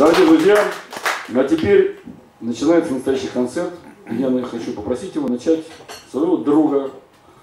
Дорогие друзья, а теперь начинается настоящий концерт. Я хочу попросить его начать своего друга,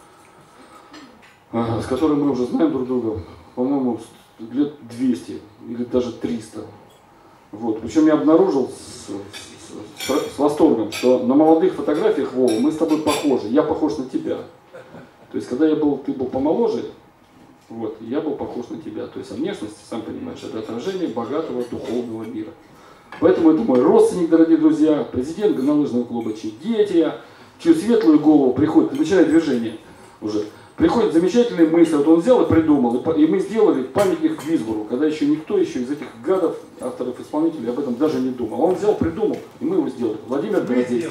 с которым мы уже знаем друг друга, по-моему, лет 200 или даже 300. Вот. Причем я обнаружил с восторгом, что на молодых фотографиях, Вова, мы с тобой похожи. Я похож на тебя. То есть, когда ты был помоложе, вот, я был похож на тебя. То есть, внешность, сам понимаешь, это отражение богатого духовного мира. Поэтому это мой родственник, дорогие друзья, президент горнолыжного клуба Чигетия, чью светлую голову приходит, начинает движение уже. Приходит замечательная мысль, вот он взял и придумал, и мы сделали памятник Висбору, когда еще никто из этих гадов, авторов, исполнителей об этом даже не думал. Он взял, придумал, и мы его сделали. Владимир Городецкий.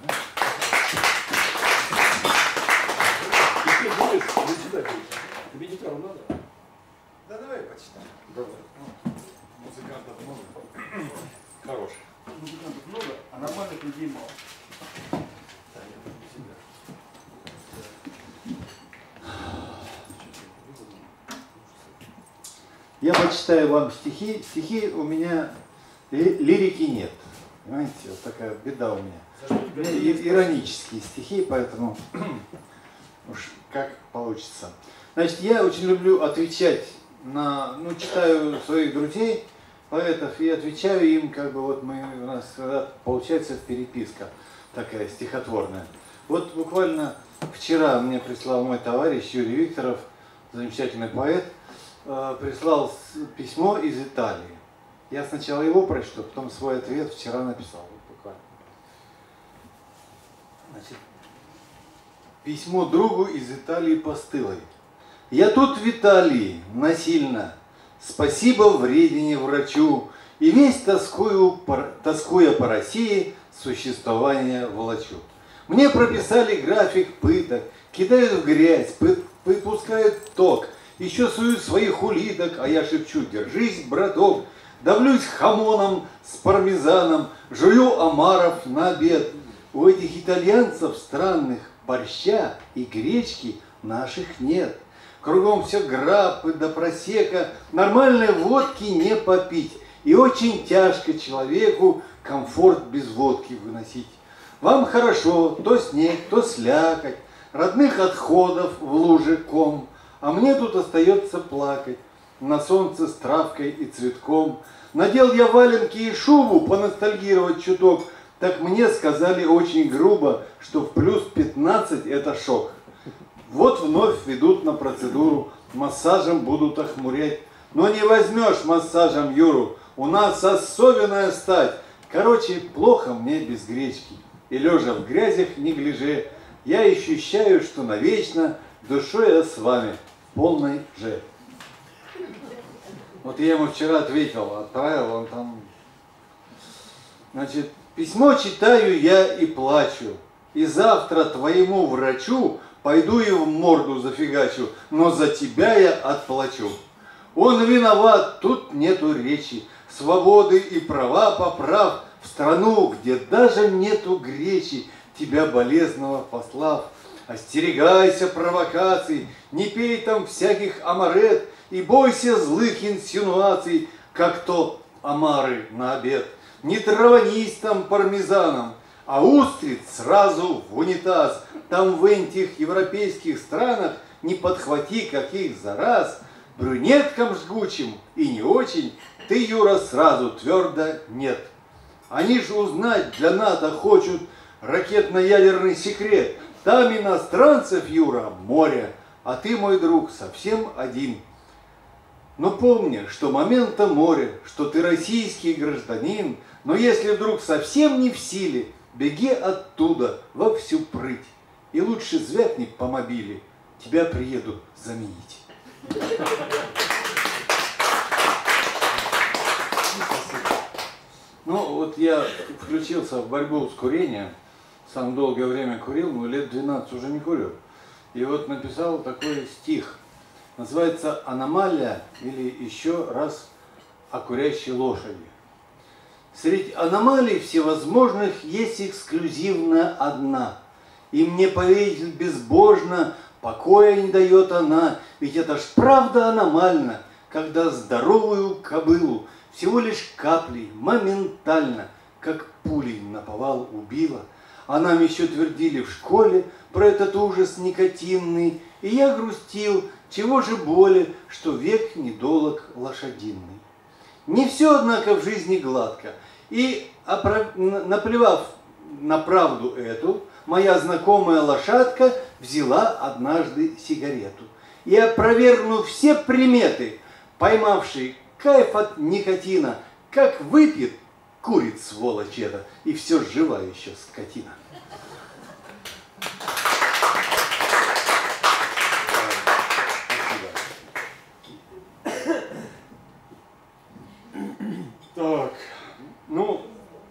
Тебе гитару надо? Да давай почитаем. Давай. Музыкантов много. Хороший. Музыкантов много, а нормальных людей мало. Я почитаю вам стихи. Стихи у меня лирики нет. Понимаете, вот такая беда у меня. Иронические стихи, поэтому уж как получится. Значит, я очень люблю отвечать на, читаю своих друзей, поэтов, и отвечаю им, как бы вот у нас получается переписка такая стихотворная. Вот буквально вчера мне прислал мой товарищ Юрий Викторов, замечательный поэт, прислал письмо из Италии. Я сначала его прочту, потом свой ответ вчера написал. Вот буквально. Значит, письмо другу из Италии постылой. Я тут в Италии насильно, спасибо вредине врачу, и весь тоскуя по России, существование волочу. Мне прописали график пыток, кидают в грязь, выпускают ток, еще суют своих улиток, а я шепчу: держись, браток, давлюсь хамоном с пармезаном, жую омаров на обед. У этих итальянцев странных борща и гречки наших нет. Кругом все граппы да просека, нормальной водки не попить. И очень тяжко человеку комфорт без водки выносить. Вам хорошо, то снег, то слякоть, родных отходов в луже ком, а мне тут остается плакать на солнце с травкой и цветком. Надел я валенки и шубу поностальгировать чуток, так мне сказали очень грубо, что в плюс 15 это шок. Вот вновь ведут на процедуру, массажем будут охмурять. Но не возьмешь массажем Юру, у нас особенная стать. Короче, плохо мне без гречки. И лежа в грязях неглиже, я ощущаю, что навечно душой я с вами в полной же. Вот я ему вчера ответил, отправил, он там... Значит, письмо читаю я и плачу, и завтра твоему врачу пойду и в морду зафигачу, но за тебя я отплачу. Он виноват, тут нету речи, свободы и права поправ в страну, где даже нету гречи, тебя болезного послав. Остерегайся провокаций, не пей там всяких амарет и бойся злых инсинуаций, как то омары на обед. Не траванись там пармезаном, а устриц сразу в унитаз. Там в этих европейских странах не подхвати каких зараз. Брюнеткам жгучим и не очень ты, Юра, сразу твердо нет. Они же узнать для НАТО хочут ракетно-ядерный секрет. Там иностранцев, Юра, море, а ты, мой друг, совсем один. Но помни, что момента море, что ты российский гражданин, но если вдруг совсем не в силе, беги оттуда во всю прыть. И лучше звякни по мобиле, тебя приедут заменить. Ну, вот я включился в борьбу с курением, сам долгое время курил, но лет 12 уже не курю. И вот написал такой стих, называется «Аномалия» или еще раз «О курящей лошади». Среди аномалий всевозможных есть эксклюзивная одна. И мне поверить безбожно, покоя не дает она, ведь это ж правда аномально, когда здоровую кобылу всего лишь каплей, моментально, как пулей наповал убила. А нам еще твердили в школе про этот ужас никотинный, и я грустил, чего же боли, что век недолог лошадиный. Не все, однако, в жизни гладко, и, наплевав на правду эту, моя знакомая лошадка взяла однажды сигарету. И, опровергнув все приметы, поймавший кайф от никотина, как выпьет, курит сволочь эта, и все жива еще скотина. Так, ну,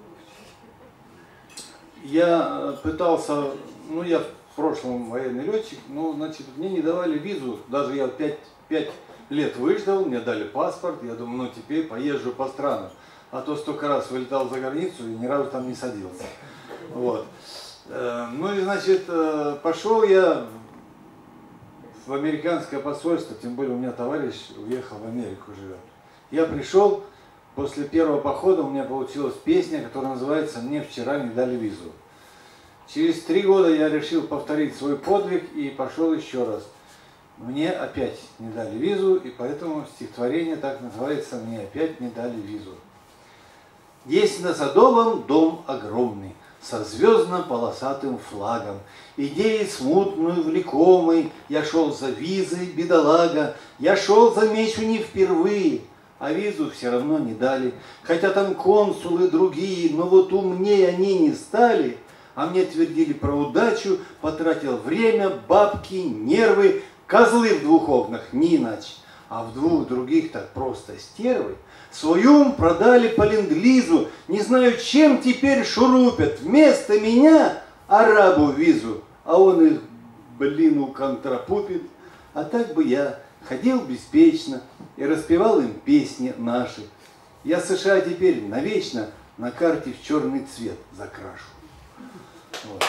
я пытался, ну, я в прошлом военный летчик, но, значит, мне не давали визу, даже я 5 лет выждал, мне дали паспорт, я думаю, ну, теперь поезжу по странам, а то столько раз вылетал за границу и ни разу там не садился. Вот. Ну, и, значит, пошел я в американское посольство, тем более у меня товарищ уехал в Америку, живет. Я пришел. После первого похода у меня получилась песня, которая называется «Мне вчера не дали визу». Через 3 года я решил повторить свой подвиг и пошел еще раз. Мне опять не дали визу, и поэтому стихотворение так называется «Мне опять не дали визу». Есть на Садовом дом огромный, со звездно-полосатым флагом. Идеей смутную, влекомой, я шел за визой, бедолага, я шел, замечу, не впервые. А визу все равно не дали, хотя там консулы другие, но вот умнее они не стали. А мне твердили про удачу, потратил время, бабки, нервы, козлы в 2 окнах, не иначе. А в 2 других так просто стервы. Свой ум продали по ленд-лизу, не знаю, чем теперь шурупят. Вместо меня арабу визу, а он их, блин, уконтрапупит. А так бы я ходил беспечно и распевал им песни наши. Я США теперь навечно на карте в черный цвет закрашу. Вот.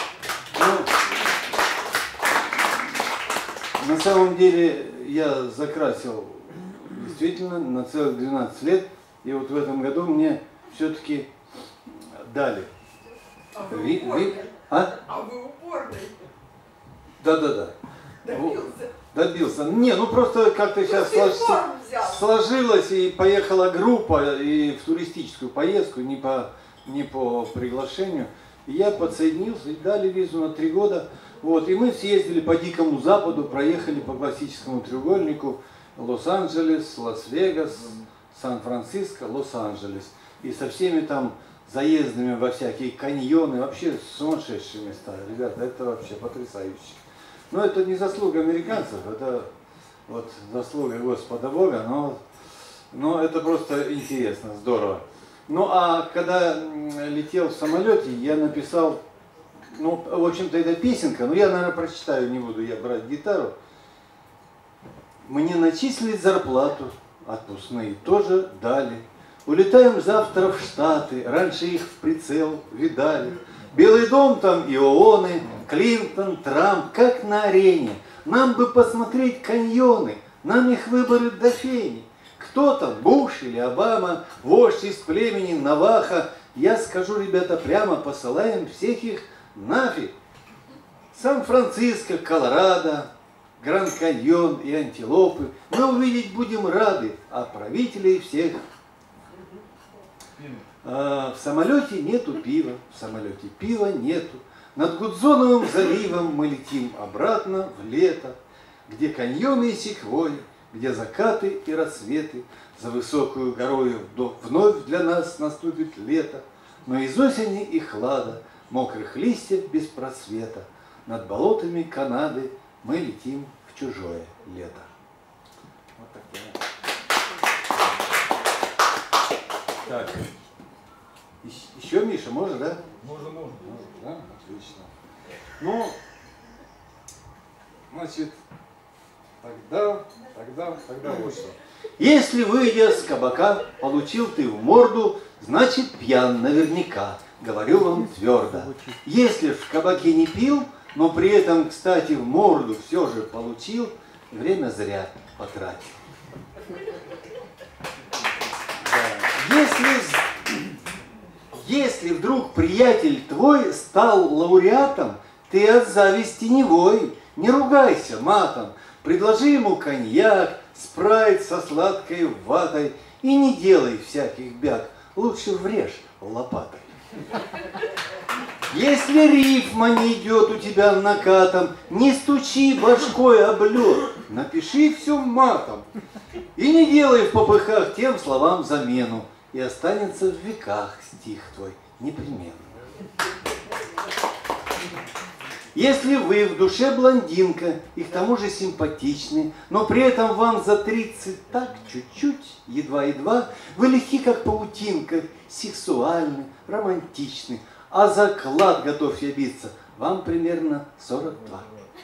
Ну, на самом деле я закрасил действительно на целых 12 лет, и вот в этом году мне все-таки дали. А вы упорный? А вы упорный? Да. Добился? Добился. Не, ну просто как-то сейчас сложилось, и поехала группа и в туристическую поездку, не по приглашению. И я подсоединился, и дали визу на 3 года. Вот, и мы съездили по Дикому Западу, проехали по классическому треугольнику Лос-Анджелес, Лас-Вегас, Сан-Франциско, Лос-Анджелес. И со всеми там заездами во всякие каньоны, вообще сумасшедшие места. Ребята, это вообще потрясающе. Но это не заслуга американцев, это вот заслуга Господа Бога, но это просто интересно, здорово. Ну а когда летел в самолете, я написал, ну в общем-то это песенка, но я, наверное, прочитаю, не буду я брать гитару. Мне начислили зарплату, отпускные тоже дали. Улетаем завтра в Штаты, раньше их в прицел видали. Белый дом там и ООНы, Клинтон, Трамп, как на арене. Нам бы посмотреть каньоны, нам их выборы до фени. Кто там, Буш или Обама, вождь из племени Наваха. Я скажу, ребята, прямо посылаем всех их нафиг. Сан-Франциско, Колорадо, Гранд Каньон и Антилопы. Мы увидеть будем рады, а правителей всех. В самолете нету пива, в самолете пива нету. Над Гудзоновым заливом мы летим обратно в лето, где каньоны и секвойи, где закаты и рассветы. За высокую горою вновь для нас наступит лето, но из осени и хлада, мокрых листьев без просвета, над болотами Канады мы летим в чужое лето. Вот такое. Так. Еще, Миша, можно, да? Можно. Да? Отлично. Ну, значит, тогда вот что. Если, выйдя с кабака, получил ты в морду, значит, пьян наверняка, говорю вам твердо. Если в кабаке не пил, но при этом, кстати, в морду все же получил, время зря потратил. Если вдруг приятель твой стал лауреатом, ты от зависти не вой, не ругайся матом, предложи ему коньяк, спрайт со сладкой ватой и не делай всяких бяг, лучше врежь лопатой. Если рифма не идет у тебя накатом, не стучи башкой об лед, напиши все матом. И не делай в попыхах тем словам замену, и останется в веках стих твой непременно. Если вы в душе блондинка и к тому же симпатичны, но при этом вам за 30 так чуть-чуть, едва-едва, вы легки, как паутинка, сексуальны, романтичны, а заклад, готов я биться, вам примерно 42.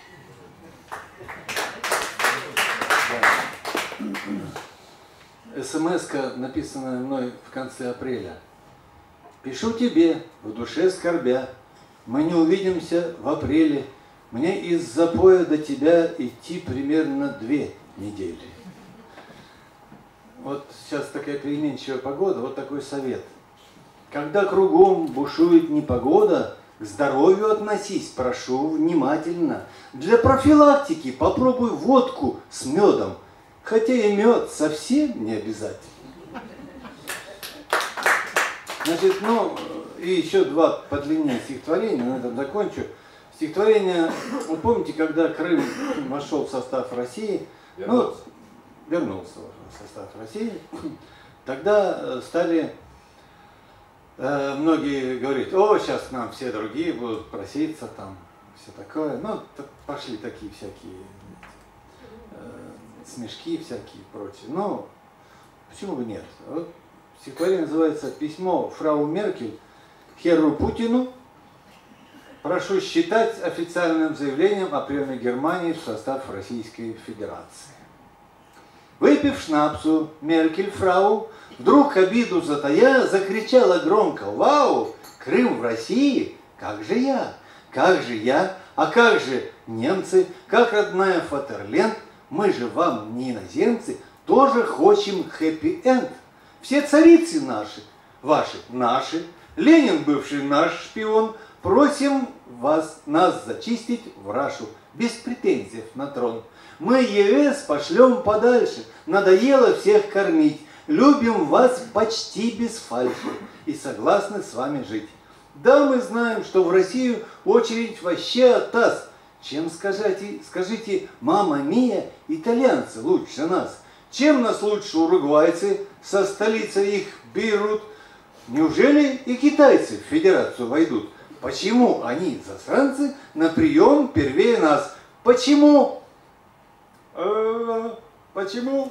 СМС-ка, написанная мной в конце апреля. Пишу тебе, в душе скорбя, мы не увидимся в апреле. Мне из запоя до тебя идти примерно 2 недели. Вот сейчас такая переменчивая погода, вот такой совет. Когда кругом бушует непогода, к здоровью относись, прошу, внимательно. Для профилактики попробуй водку с медом, хотя и мед совсем не обязательно. Значит, ну, и еще 2 подлиннее стихотворения, на этом закончу. Стихотворение, вы помните, когда Крым вошел в состав России, вернулся в состав России, тогда стали многие говорить: о, сейчас к нам все другие будут проситься, там, все такое. Ну, пошли такие всякие смешки всякие и прочее. Но почему бы нет? Вот стихотворение называется «Письмо фрау Меркель Херру Путину. Прошу считать официальным заявлением о приеме Германии в состав Российской Федерации». Выпив шнапсу, Меркель фрау вдруг обиду затая закричала громко: «Вау! Крым в России? Как же я? Как же я? А как же немцы? Как родная Фатерленд? Мы же вам не иноземцы, тоже хотим хэппи-энд. Все царицы наши, ваши, наши, Ленин, бывший наш шпион, просим нас зачистить в Рашу, без претензий на трон. Мы ЕС пошлем подальше, надоело всех кормить, любим вас почти без фальши и согласны с вами жить. Да, мы знаем, что в Россию очередь вообще от нас. Чем, скажите, мама мия, итальянцы лучше нас? Чем нас лучше уругвайцы, со столицей их Бейрут? Неужели и китайцы в федерацию войдут? Почему они, засранцы, на прием первее нас? Почему? Почему?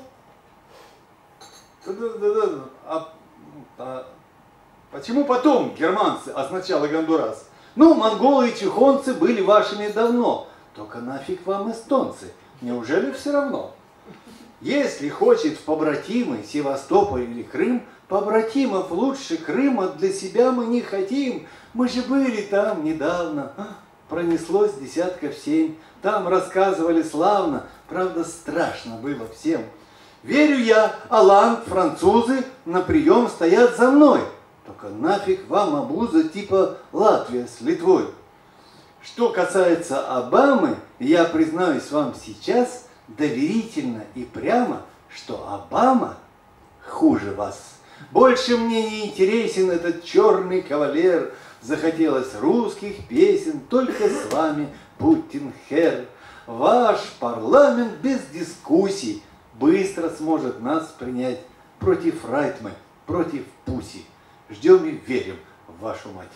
Почему потом германцы, а сначала Гондурас? Ну, монголы и чухонцы были вашими давно. Только нафиг вам эстонцы? Неужели все равно? Если хочет в побратимы Севастополь или Крым, побратимов лучше Крыма для себя мы не хотим. Мы же были там недавно. Пронеслось 7 десятков. Там рассказывали славно, правда страшно было всем. Верю я, Оланд, французы на прием стоят за мной. Только нафиг вам обуза типа Латвия с Литвой. Что касается Обамы, я признаюсь вам сейчас доверительно и прямо, что Обама хуже вас. Больше мне не интересен этот черный кавалер. Захотелось русских песен, только с вами, Путин хер. Ваш парламент без дискуссий быстро сможет нас принять против Райтмы, против Пуси. Ждем и верим в вашу мать.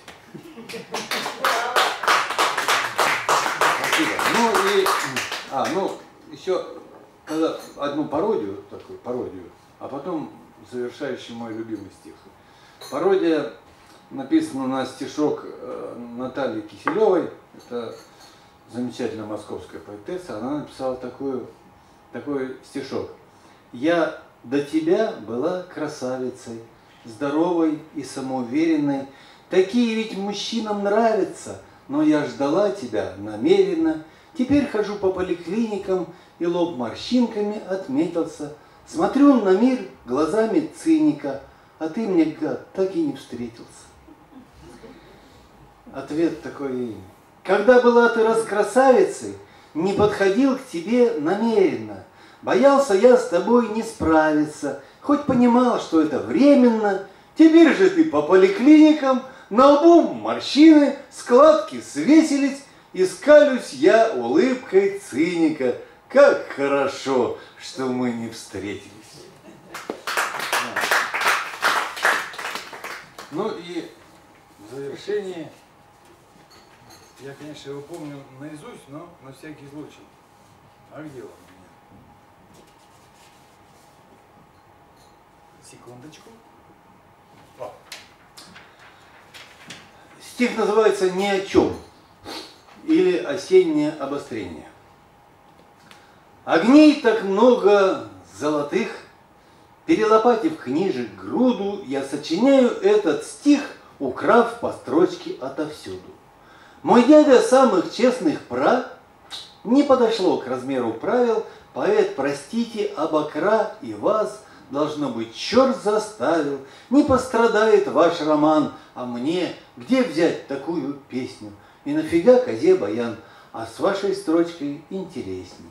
Спасибо. Еще когда одну пародию, а потом завершающий мой любимый стих. Пародия написана на стишок Натальи Киселевой. Это замечательная московская поэтесса. Она написала такой стишок. «Я до тебя была красавицей, здоровой и самоуверенной. Такие ведь мужчинам нравятся, но я ждала тебя намеренно. Теперь хожу по поликлиникам, и лоб морщинками отметился. Смотрю на мир глазами циника, а ты мне, гад, так и не встретился. Ответ такой: когда была ты раскрасавицей, не подходил к тебе намеренно. Боялся я с тобой не справиться, хоть понимал, что это временно. Теперь же ты по поликлиникам, на лбу морщины, складки свесились, и скалюсь я улыбкой циника. Как хорошо, что мы не встретились. Ну и в завершение, я, конечно, его помню наизусть, но на всякий случай. А где он у меня? Секундочку. О. Стих называется «Ни о чем» или «Осеннее обострение». Огней так много золотых, перелопатив книжек груду, я сочиняю этот стих, украв по строчке отовсюду. Мой дядя самых честных не подошло к размеру правил, поэт, простите, обокра и вас, должно быть, черт заставил, не пострадает ваш роман, а мне где взять такую песню? И нафига козе баян, а с вашей строчкой интересней.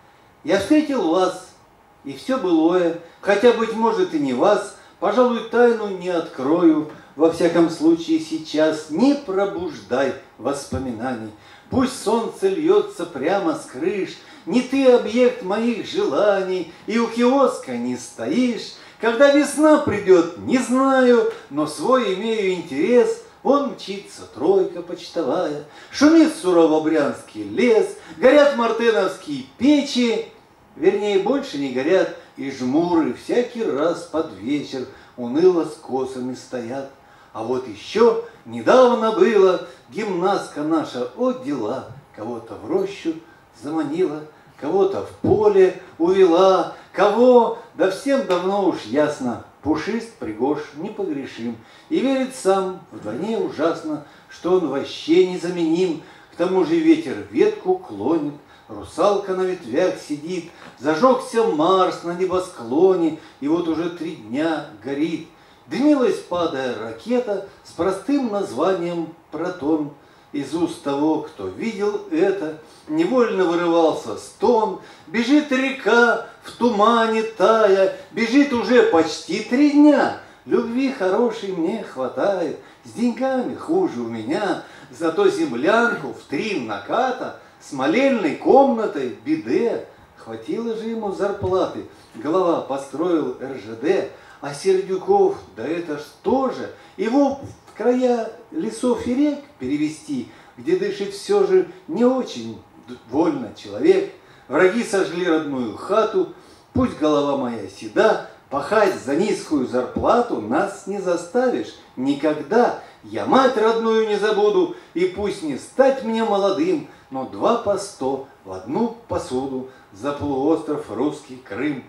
Я встретил вас, и все былое, хотя, быть может, и не вас, пожалуй, тайну не открою, во всяком случае сейчас не пробуждай воспоминаний. Пусть солнце льется прямо с крыш, не ты объект моих желаний, и у киоска не стоишь. Когда весна придет, не знаю, но свой имею интерес. Вон мчится тройка почтовая, шумит сурово-брянский лес, горят мартеновские печи, вернее, больше не горят, и жмуры всякий раз под вечер уныло с косами стоят. А вот еще недавно было, гимнастка наша, о дела, кого-то в рощу заманила, кого-то в поле увела, кого, да всем давно уж ясно, пушист, пригож, непогрешим, и верит сам вдвойне ужасно, что он вообще незаменим. К тому же ветер ветку клонит, русалка на ветвях сидит, зажегся Марс на небосклоне, и вот уже 3 дня горит. Дымилась, падая, ракета с простым названием «Протон». Из уст того, кто видел это, невольно вырывался стон. Бежит река в тумане тая, бежит уже почти 3 дня. Любви хорошей мне хватает, с деньгами хуже у меня. Зато землянку в 3 наката с молельной комнатой биде. Хватило же ему зарплаты, голова построил РЖД. А Сердюков, да это что же, его в края лесов и рек перевести, где дышит все же не очень вольно человек. Враги сожгли родную хату, пусть голова моя седа, пахать за низкую зарплату нас не заставишь никогда. Я мать родную не забуду, и пусть не стать мне молодым, но 2 по 100 в одну посуду за полуостров русский Крым.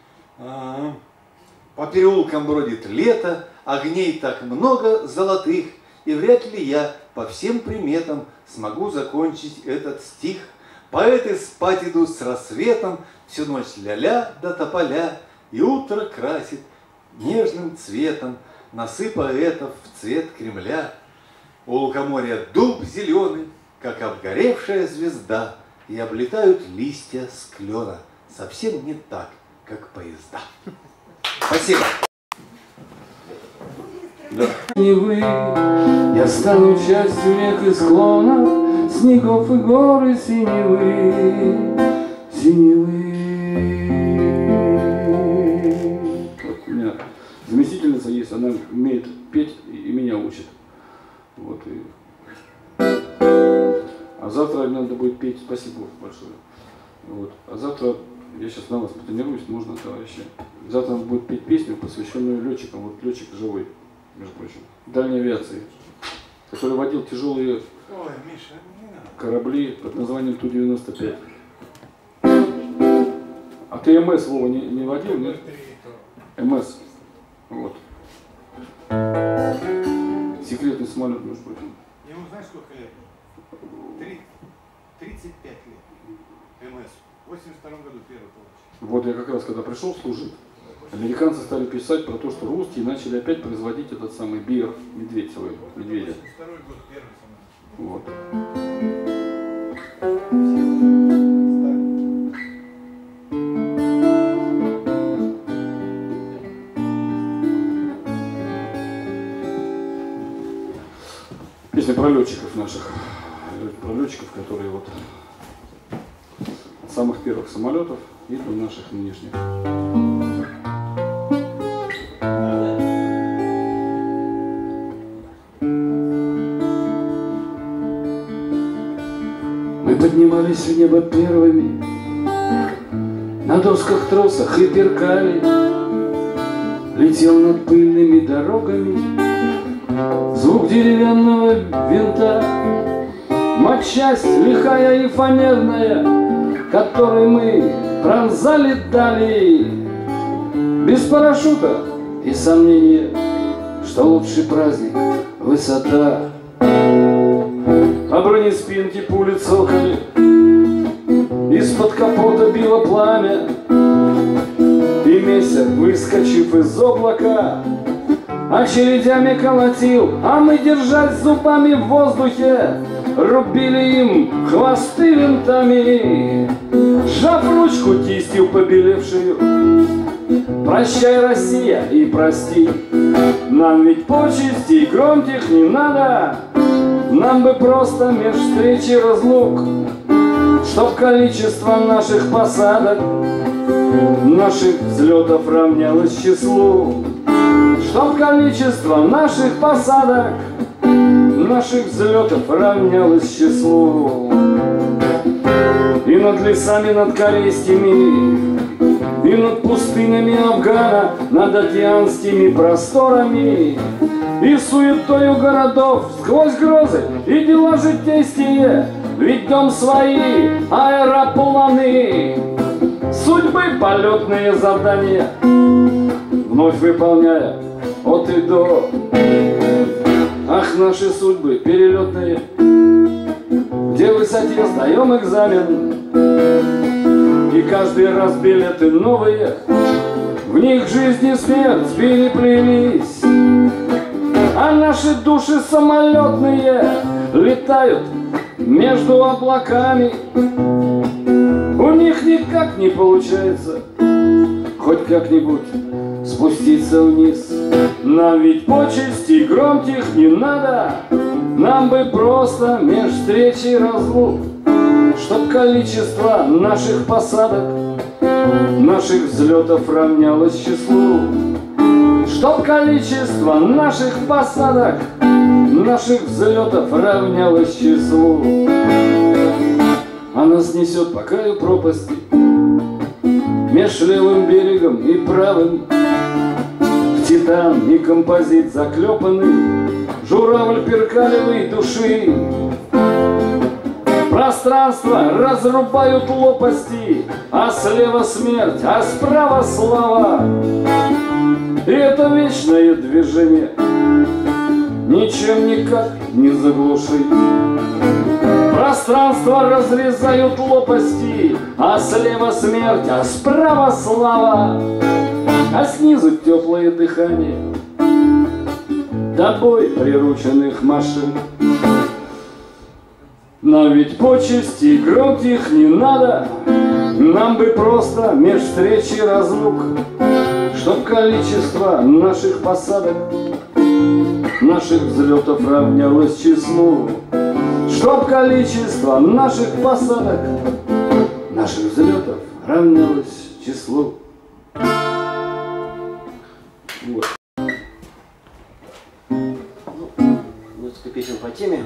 По переулкам бродит лето, огней так много золотых, и вряд ли я по всем приметам смогу закончить этот стих. Поэты спать идут с рассветом, всю ночь ля-ля до тополя, и утро красит нежным цветом носы поэтов в цвет Кремля. У лукоморья дуб зеленый, как обгоревшая звезда, и облетают листья с клена, совсем не так, как поезда. Спасибо. Да. Не вы, я стану частью рек и склонов, снегов и горы синевы, синевы. Вот у меня заместительница есть, она умеет петь и меня учит. Вот, и... А завтра мне надо будет петь, спасибо большое. Вот. А завтра я сейчас на вас потренируюсь, можно, товарищи. Завтра надо будет петь песню, посвященную летчикам. Вот летчик живой, между прочим, дальней авиации, который водил тяжелые корабли под названием Ту-95. А ты МС, Вова, не водил, нет? МС. Вот. Секретный самолет, между прочим. Ему знаешь, сколько лет? 35 лет. МС. В 82 году первый получил. Вот я как раз когда пришел служить, американцы стали писать про то, что русские начали опять производить этот самый Bear, медведя. Второй год, первый самолет. Вот. Песня про летчиков наших, про летчиков, которые вот от самых первых самолетов и до наших нынешних. Мы поднимались в небо первыми, на досках, тросах и перкали, летел над пыльными дорогами звук деревянного винта, матчасть лихая и фанерная, которой мы пронзали дали, без парашюта и сомнения, что лучший праздник — высота. А бронеспинки пули цокали, из-под капота било пламя, и месяц, выскочив из облака, очередями колотил, а мы, держась зубами в воздухе, рубили им хвосты винтами, сжав ручку кистью побелевшую. Прощай, Россия, и прости, нам ведь почестей громких не надо, нам бы просто меж встречи разлук, чтоб количество наших посадок, наших взлетов равнялось числу. Чтоб количество наших посадок, наших взлетов равнялось числу. И над лесами, над корейскими, и над пустынями Афгана, над океанскими просторами, и суетою городов, сквозь грозы и дела житейские, ведем свои аэропланы, судьбы полетные задания, вновь выполняя от и до. Ах, наши судьбы перелетные, где в высоте сдаем экзамен, и каждый раз билеты новые, в них жизнь и смерть переплелись. А наши души самолетные летают между облаками, у них никак не получается хоть как-нибудь спуститься вниз. Нам ведь почестей громких не надо, нам бы просто меж встречи разлук, чтоб количество наших посадок, наших взлетов равнялось числу. Чтоб количество наших посадок, наших взлетов равнялось числу. А нас несет по краю пропасти, меж левым берегом и правым, в титан и композит заклепанный журавль перкалевой души. Пространство разрубают лопасти, а слева смерть, а справа слава. И это вечное движение ничем никак не заглушить. Пространство разрезают лопасти, а слева смерть, а справа слава. А снизу теплое дыхание тобой прирученных машин. Нам ведь почестей громких не надо, нам бы просто меж встречи разлук, чтоб количество наших посадок, наших взлетов равнялось числу. Чтоб количество наших посадок, наших взлетов равнялось числу. Вот. Несколько песен по теме.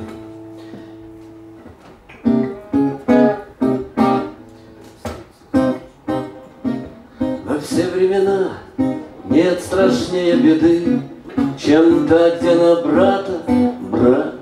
Во все времена нет страшнее беды, чем та, где на брата брат.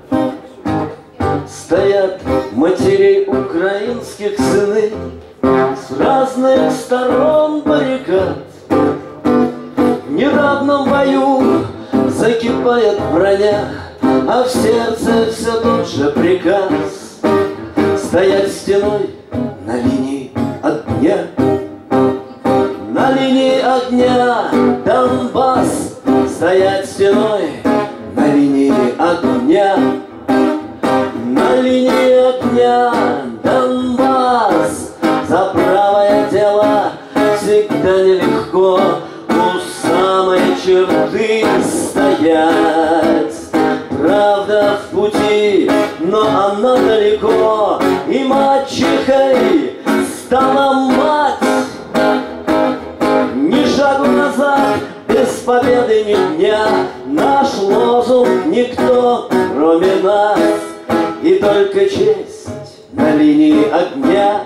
Стоят матерей украинских сыны с разных сторон баррикад. В неравном бою закипает броня, а в сердце все тот же приказ стоять стеной на линии огня. На На линии огня Донбасс стоять стеной, на линии огня, на линии огня Донбасс. За правое дело всегда нелегко у самой черты стоять. Правда в пути, но она далеко, и мачехой стала мать. Ни шагу назад, без победы ни дня, наш лозунг никто, кроме нас. И только честь на линии огня,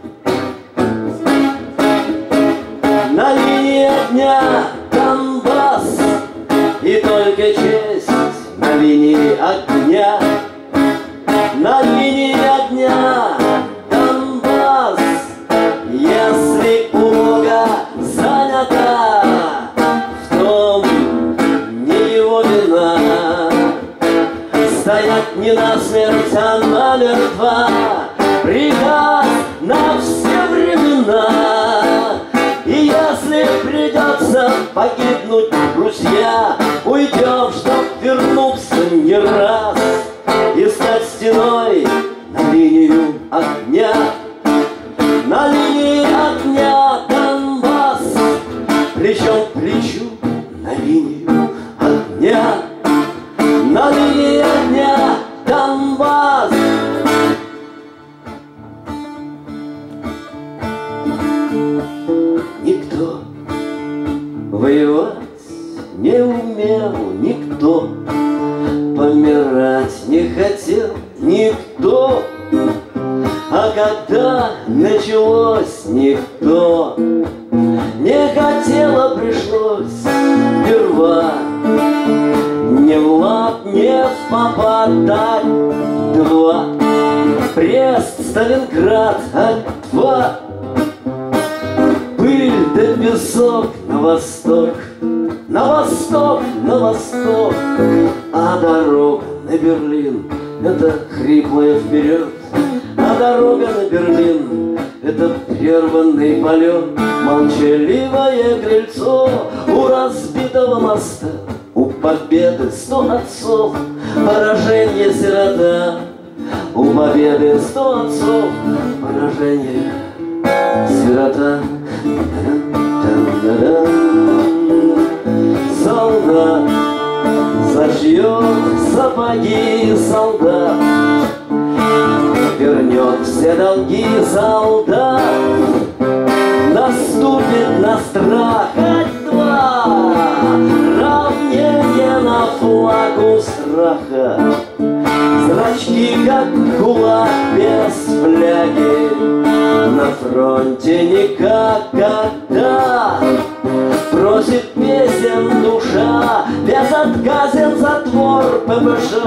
на линии огня Донбасс. И только честь на линии огня, на линии огня Донбасс. Если у Бога занята, в том не его вина. Стоять не насмерть, она мертва, приказ на все времена. И если придется погибнуть, друзья, уйдем, чтоб вернуться не раз и стать стеной на линию огня, на линии огня Донбасс. Плечом к плечу на линию огня, на линии огня Донбасс. Никто воевать не умел, никто помирать не хотел, никто. А когда началось, никто не хотело, пришлось сперва не в лад, не в попадать. Два Брест, Сталинград, два пыль да песок на восток, на восток, на восток. А дорога на Берлин — это хриплое вперед, а дорога на Берлин — это прерванный полет. Молчаливое крыльцо у разбитого моста, у победы 100 отцов, поражение сирота. У победы 100 отцов, поражение сирота. Солдат зашьет сапоги, солдат вернет все долги, солдат наступит на страх. Два равнение на флагу страха, зрачки как кулак без фляги, на фронте никогда. Просит песен душа, безотказен затвор ППШ.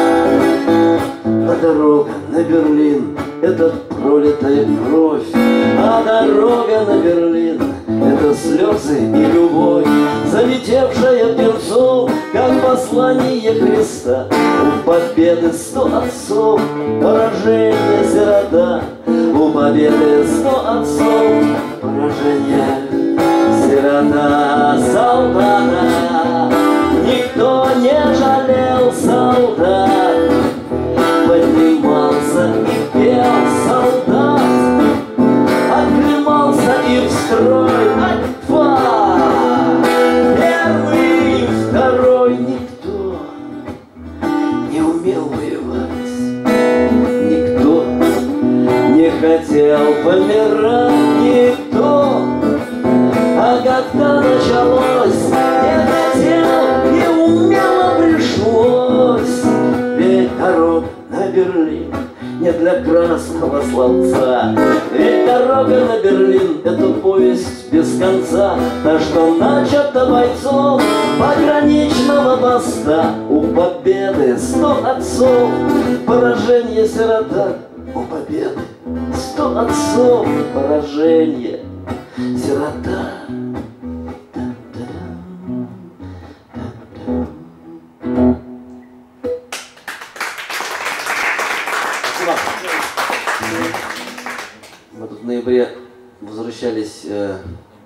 А дорога на Берлин — это пролитая кровь, а дорога на Берлин — это слезы и любовь, залетевшая птенцом, как послание Христа. У победы 100 отцов, поражение сирота. У победы 100 отцов, поражение сирота. Солдата никто не жалел, солдат поднимался и пел, солдат отклемался и в строй. Два первый и второй. Никто не умел воевать, никто не хотел помирать, никто. А когда началось, не хотел, не умело пришлось. Ведь дорога на Берлин не для красного словца, ведь дорога на Берлин — это повесть без конца. Та, что начата бойцом пограничного поста. У победы 100 отцов, поражение сирота. У победы 100 отцов, поражение сирота. Мы тут в ноябре возвращались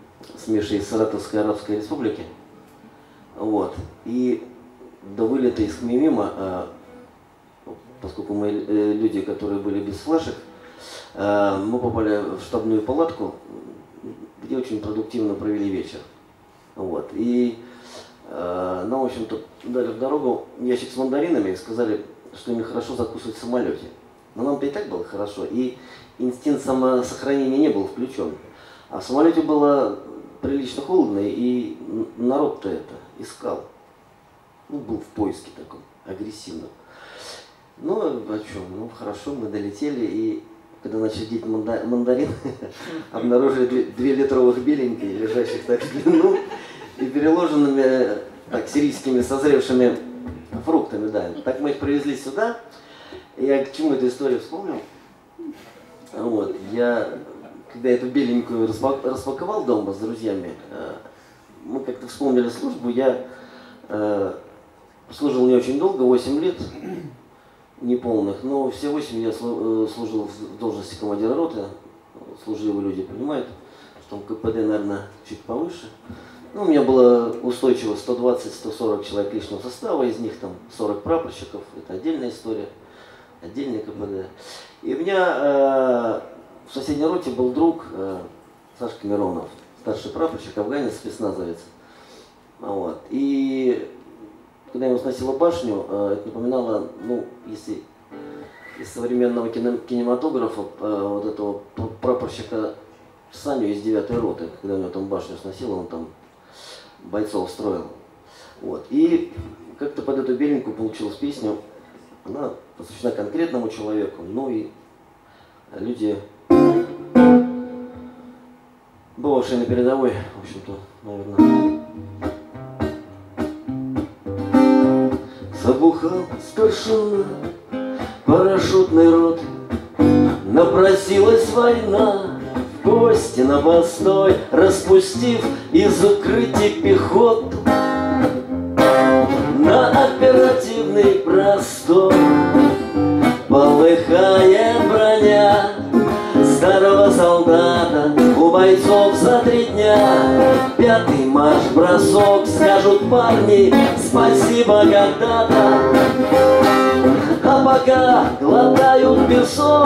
СМЕШи из Саратовской Арабской Республики. Вот. И до вылета из Хмимима, поскольку мы люди, которые были без флешек, мы попали в штабную палатку, где очень продуктивно провели вечер. Вот. И нам, в общем-то, дали в дорогу ящик с мандаринами и сказали, что им хорошо закусывать в самолете. Но нам-то и так было хорошо, и инстинкт самосохранения не был включен. А в самолете было прилично холодно, и народ-то это искал. Ну, был в поиске таком, агрессивном. Ну, о чем? Ну, хорошо, мы долетели, и когда начали делить мандарин, обнаружили 2 литровых беленькие, лежащих так в длину, и переложенными так, сирийскими созревшими фруктами, да. Так мы их привезли сюда. Я к чему эту историю вспомнил? Вот, я, когда эту беленькую распаковал дома с друзьями, мы как-то вспомнили службу. Я служил не очень долго, 8 лет, неполных, но все 8 я служил в должности командира роты. Служивые люди понимают, что КПД, наверное, чуть повыше. Ну, у меня было устойчиво 120-140 человек личного состава, из них там 40 прапорщиков, это отдельная история, отдельный КПД. И у меня в соседней роте был друг Сашка Миронов, старший прапорщик, афганец, спецназовец. Вот. И когда я ему сносила башню, это напоминало, ну, если из современного кинематографа, вот этого прапорщика Саню из 9-й роты, когда у него там башню сносил, он там бойцов строил. Вот. И как-то под эту беленькую получилась песня. Она посвящена конкретному человеку. Ну и люди, бывавшие на передовой, в общем-то, наверное. Забухал старшина парашютный рот, напросилась война в гости на постой, распустив из укрытий пехоту на оперативный простор. Полыхая броня старого солдата, у бойцов за 3 дня 5-й марш-бросок, скажут парни спасибо когда-то. А пока глотают песок,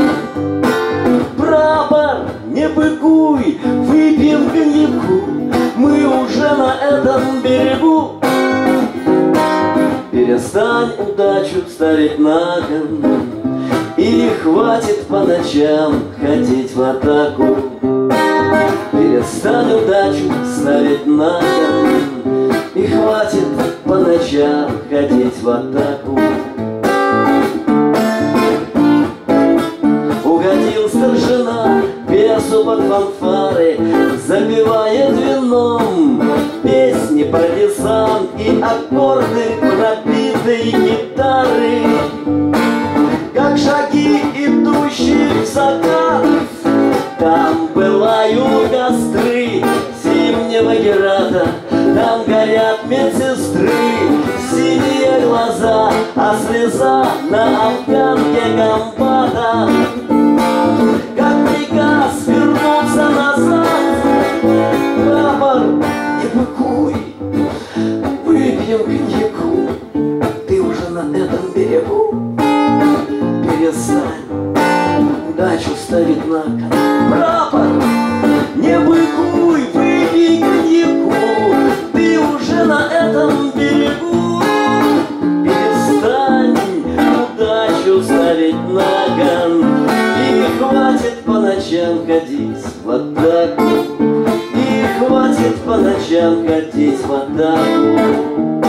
прапор, не быкуй, выпьем коньяку, мы уже на этом берегу. Перестань удачу ставить на кон, и хватит по ночам ходить в атаку. Перестань удачу ставить на кон, и хватит по ночам ходить в атаку. Угодил старшина бесу под фанфары, запивает вином песни про десант и аккорды пропитой гитары. Как шаги, идущие в закат, там пылают костры зимнего Герата, там горят медсестры, синие глаза, а слеза на афганке комбата. Как приказ вернуться назад, прапор, не быкуй, выпьем коньяку, ты уже на этом берегу. Перестань удачу ставить на кон, прапор, не быкуй, выпей коньяку, ты уже на этом берегу. Перестань удачу ставить на кон, и хватит по ночам ходить в атаку, и хватит по ночам ходить в атаку.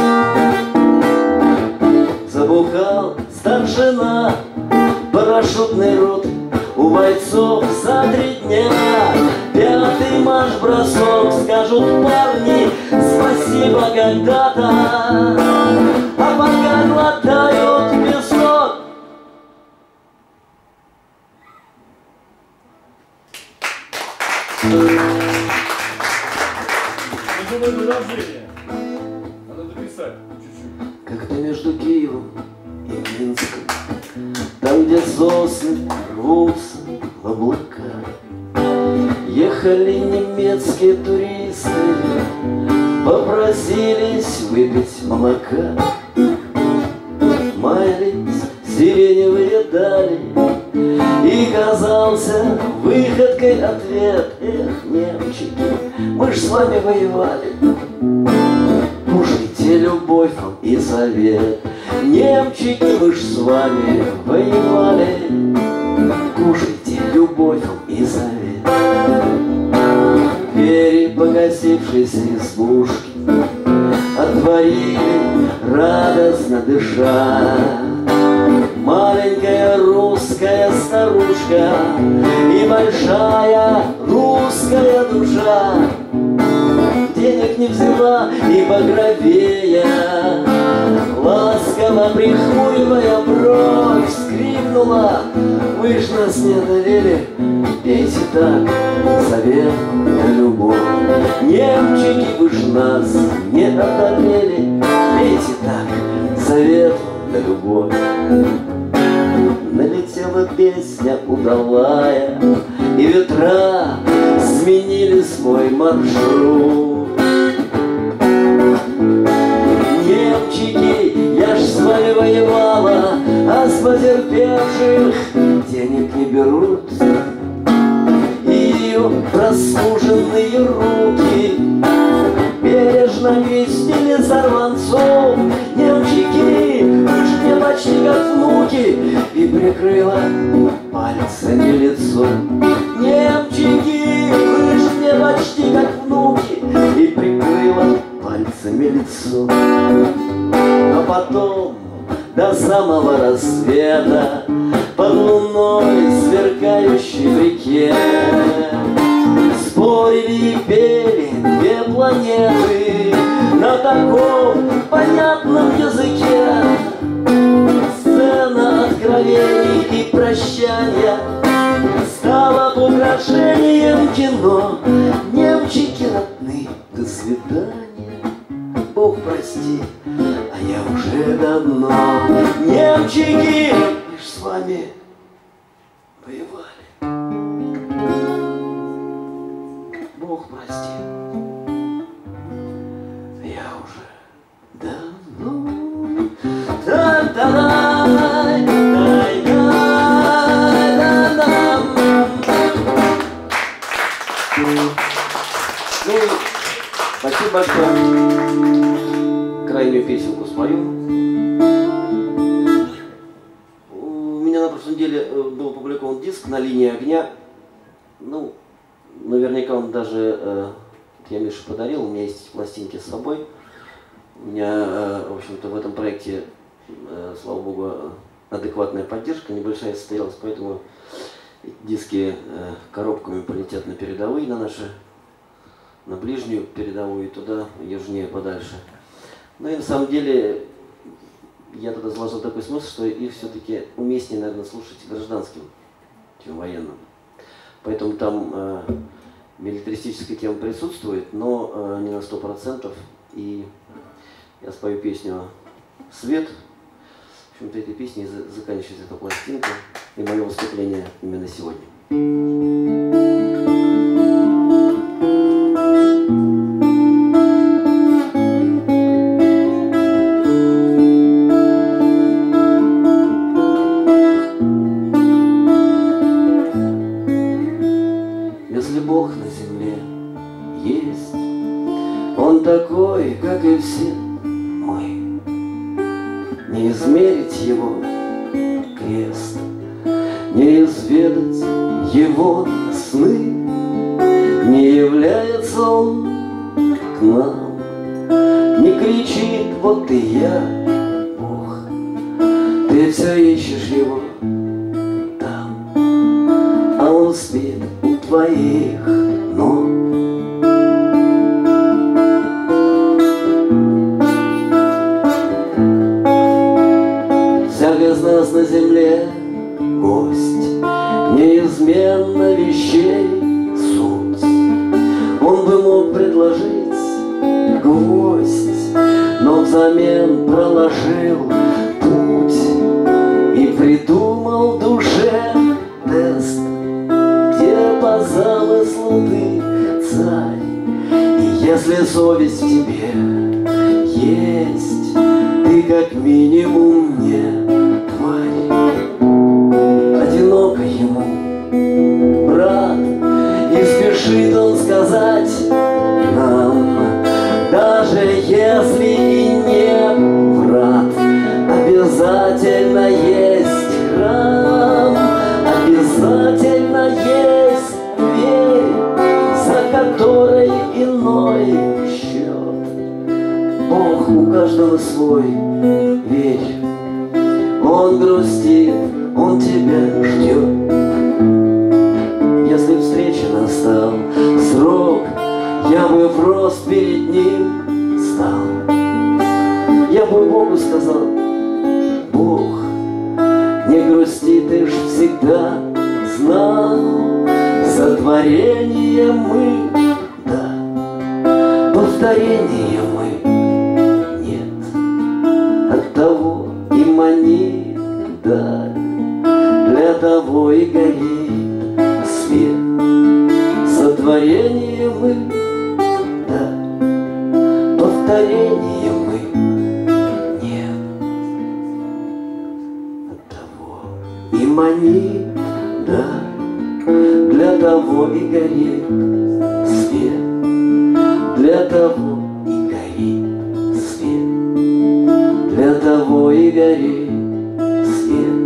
Забухал старшина парашютный рот, у бойцов за 3 дня 5-й марш-бросок, скажут парни спасибо когда-то. А пока глотают песок. Надо дописать чуть-чуть. Как-то между Киевом и Минском, там, где сосны рвутся в облака, ехали немецкие немецкие туристы попросились выпить молока. Маялись сиреневые дали, и казался выходкой ответ: эх, немчики, мы ж с вами воевали. Кушайте, любовь вам и совет, немчики, мы ж с вами воевали. Кушайте, любовь вам и совет. Двери погасившейся избушки отворили, радостно дыша, маленькая русская старушка и большая русская душа. Денег не взяла и багровея, ласково прихмуривая бровь, скрипнула: вы ж нас не одолели, пейте так, совет да любовь. Немчики, вы ж нас не одолели, пейте так, совет да любовь. Налетела песня удалая, и ветра сменили свой маршрут. Немчики, я ж с вами воевала, а с потерпевших денег не берут. И ее прослуженные руки бережно крестили сорванцов. Немчики, вы ж мне почти как внуки, и прикрыла пальцами лицо. Немчики, вы ж мне почти как внуки, и прикрыла пальцами лицо. А потом до самого рассвета под луной, сверкающей в реке, спорили и пели две планеты на таком понятном языке. Сцена откровений и прощания стала украшением кино. Немчики родные, до свидания, Бог прости, а я уже давно. Немчики, мы ж с вами воевали. Бог прости, я уже давно. Ну, спасибо большое. Крайнюю песенку спою. У меня на прошлой неделе был опубликован диск «На линии огня». Ну, наверняка он даже, я Мише подарил, у меня есть пластинки с собой. У меня, в общем-то, в этом проекте, слава богу, адекватная поддержка, небольшая состоялась, поэтому диски коробками полетят на передовые, на ближнюю передовую, туда, южнее, подальше. Ну и на самом деле я тогда заложил такой смысл, что их все-таки уместнее, наверное, слушать гражданским, чем военным. Поэтому там милитаристическая тема присутствует, но не на 100%. И я спою песню «Свет». В общем-то, этой песней заканчивается эта пластинка и мое выступление именно сегодня. Если Бог на земле есть, Он такой, как и все мы. Не измерить Его крест, не изведать Его сны. Не является Он к нам, не кричит: вот и я, Бог. Ты все ищешь Его там, а Он спит у твоих ног. Всяк из нас на земле гость, неизменно вещей суть. Он бы мог предложить гвоздь, но взамен проложил путь и придумал в душе тест, где по замыслу ты царь. И если совесть в тебе есть, ты как минимум не тварь. Одиноко ему, брат, и спешит он сказать нам, даже если и не врат, обязательно есть храм, обязательно есть дверь, за которой иной счет. Бог у каждого свой, верь. Он грустит, он тебя ждет. Если встреча настал срок, я бы в рост перед ним стал. Я бы Богу сказал: Бог, не грусти, ты ж всегда знал, сотворение мы, да, повторение мы, нет. Оттого и манит даль, для того и горит свет. Сотворение мы, да, повторение мы, нет. Оттого и манит даль, для того и горит свет. Для того и горит свет. Для того и горит свет.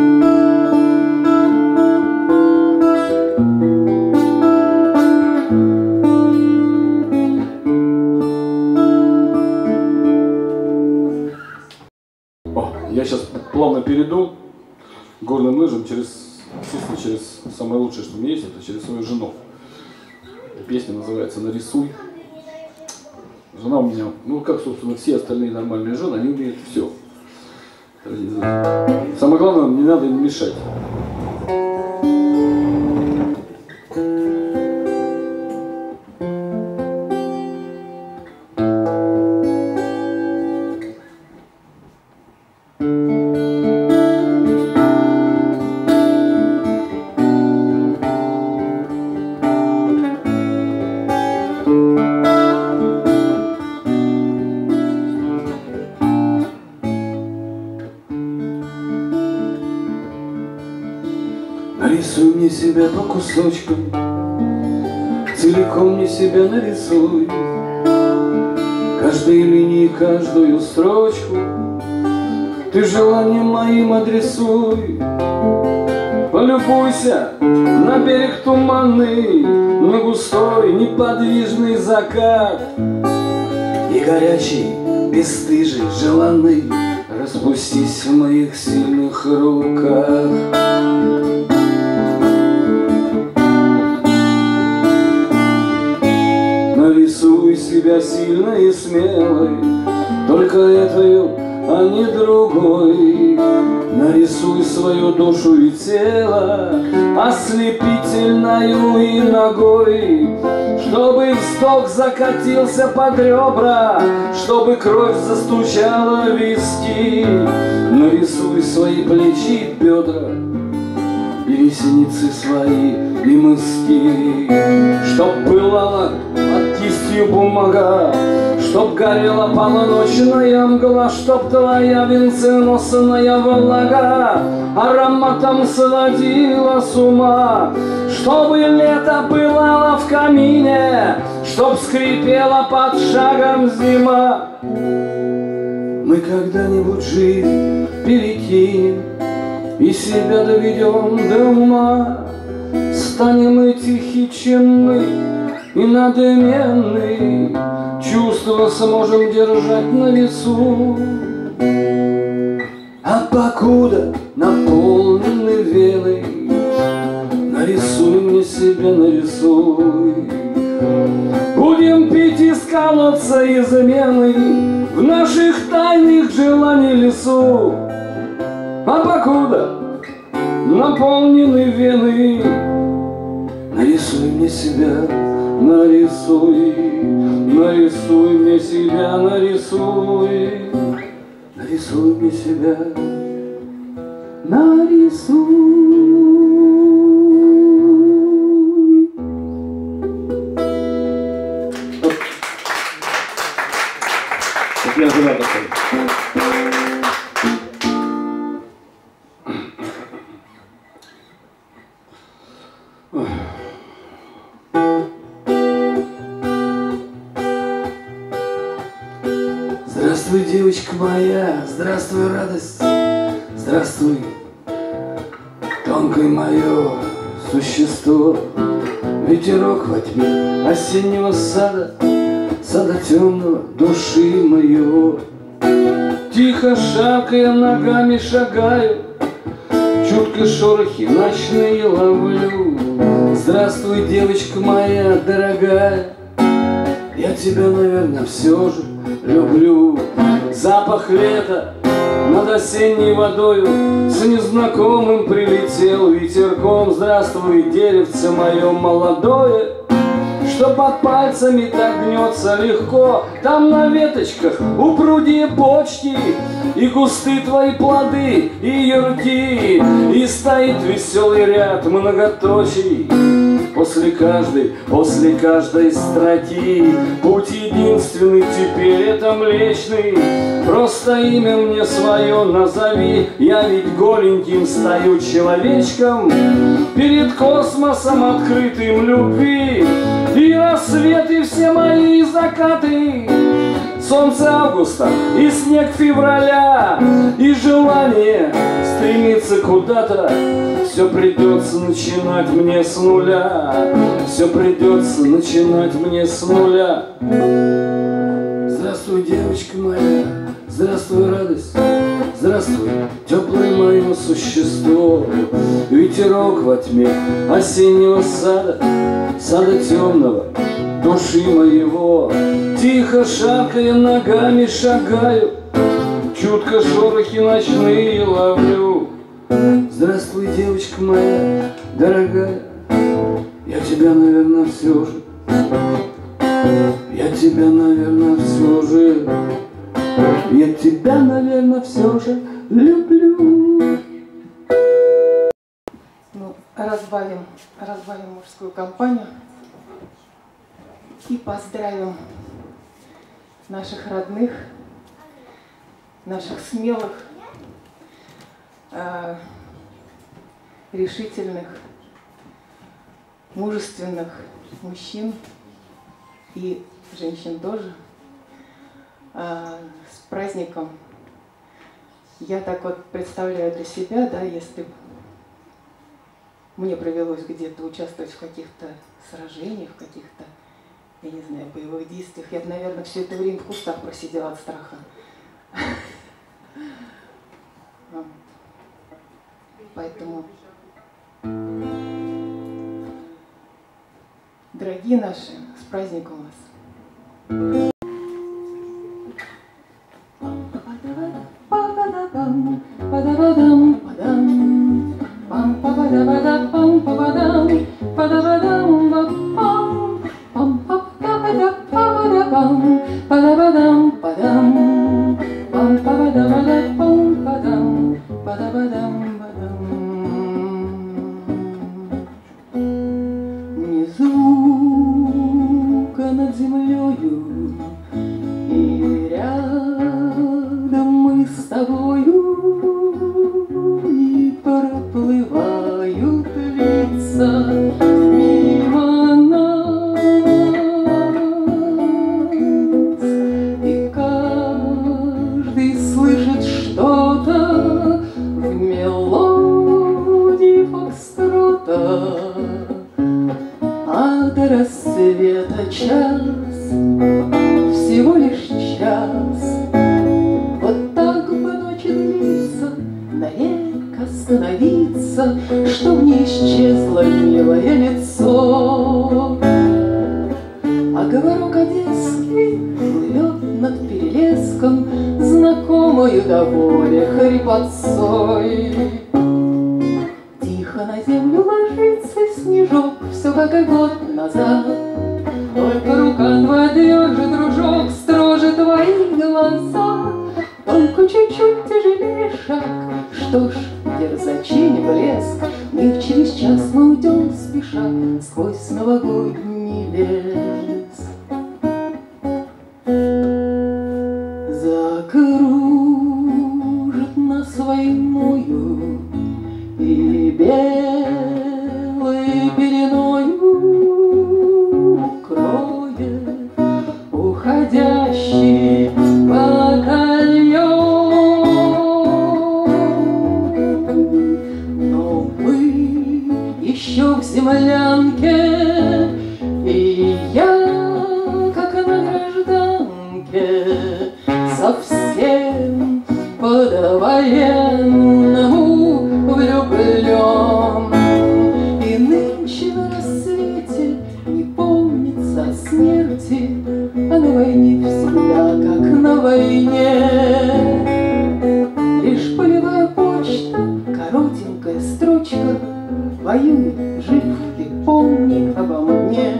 Я сейчас плавно перейду горным лыжам через самое лучшее, что у меня есть, это через свою жену. Песня называется «Нарисуй». Жена у меня, ну как, собственно, все остальные нормальные жены, они умеют все. Самое главное, не надо им мешать. Нарисуй мне себя по кусочкам, целиком мне себя нарисуй, каждой линии, каждую строчку ты желанием моим адресуй. Полюбуйся на берег туманный, на густой неподвижный закат, и горячий, бесстыжий, желанный распустись в моих сильных руках. Нарисуй себя сильной и смелой, только этою, а не другой. Нарисуй свою душу и тело ослепительною и ногой, чтобы вздох закатился под ребра, чтобы кровь застучала в виски. Нарисуй свои плечи и бедра, и ресницы свои, и мыски, чтоб пылала под кистью бумага, чтоб горела полуночная мгла, чтоб твоя венценосная влага ароматом сводила с ума, чтобы лето пылало в камине, чтоб скрипела под шагом зима. Мы когда-нибудь жизнь перекинем и себя доведем до ума, станем мы тихи, чем мы, и надменны, чувства сможем держать на весу. А покуда наполнены вены, нарисуй мне себя, нарисуй. Будем пить из колодца измены в наших тайных желаний лесу. А покуда наполнены вены, нарисуй мне себя, нарисуй, нарисуй мне себя, нарисуй, нарисуй мне себя, нарисуй. Валентина Жиратовна. Здравствуй, девочка моя, здравствуй, радость, здравствуй, тонкое мое существо. Ветерок во тьме осеннего сада, сада темного души моего. Тихо шаркая ногами шагаю, чутко шорохи ночные ловлю. Здравствуй, девочка моя дорогая, я тебя, наверное, все же люблю. Запах лета над осенней водою с незнакомым прилетел ветерком. Здравствуй, деревце мое молодое, что под пальцами так гнется легко. Там на веточках упругие почки, и густы твои плоды, и юрки, и стоит веселый ряд многоточий. После каждой строки путь единственный теперь это Млечный. Просто имя мне свое назови, я ведь голеньким стою человечком перед космосом открытым любви. И рассветы все мои, и закаты, солнце августа и снег февраля, и желание стремиться куда-то. Все придется начинать мне с нуля, все придется начинать мне с нуля. Здравствуй, девочка моя, здравствуй, радость, здравствуй, теплое мое существо. Ветерок во тьме осеннего сада, сада темного души моего. Тихо шаркая ногами шагаю, чутко шорохи ночные ловлю. Здравствуй, девочка моя дорогая, я тебя, наверное, все же, я тебя, наверное, все же, я тебя, наверное, все же люблю. Ну, разбавим мужскую компанию и поздравим наших родных, наших смелых, решительных, мужественных мужчин и женщин тоже с праздником. Я так вот представляю для себя, да, если бы мне привелось где-то участвовать в каких-то сражениях, в каких-то, я не знаю, боевых действиях, я бы, наверное, все это время в кустах просидела от страха. Поэтому, дорогие наши, с праздником вас! Внизу-ка над землею и рядом мы с тобою, и проплывают лица мимо нас, и каждый слышит что-то в мелодии фокстрота. А до рассвета час, всего лишь час. Вот так бы ночи длится, навек остановиться, чтоб не исчезло милое лицо. А говорок одесский плывет над перелеском, знакомою до боли хрипотцой. Тихо на землю ложится снежок, все как и год назад. Только рука твоя держит, дружок, строже твои глаза. Только чуть-чуть тяжелее шаг, что ж, дерзачи не блеск. Миг через час мы уйдем спеша сквозь новогодний лес. За земную и белой пеленою укроет уходящий батальон. Но мы еще в землянке, и я, как на гражданке, совсем по-довоенному влюблен. И нынче на рассвете не помнится о смерти, а на войне всегда, как на войне. Лишь полевая почта, коротенькая строчка: воюй, жив ли, помни обо мне.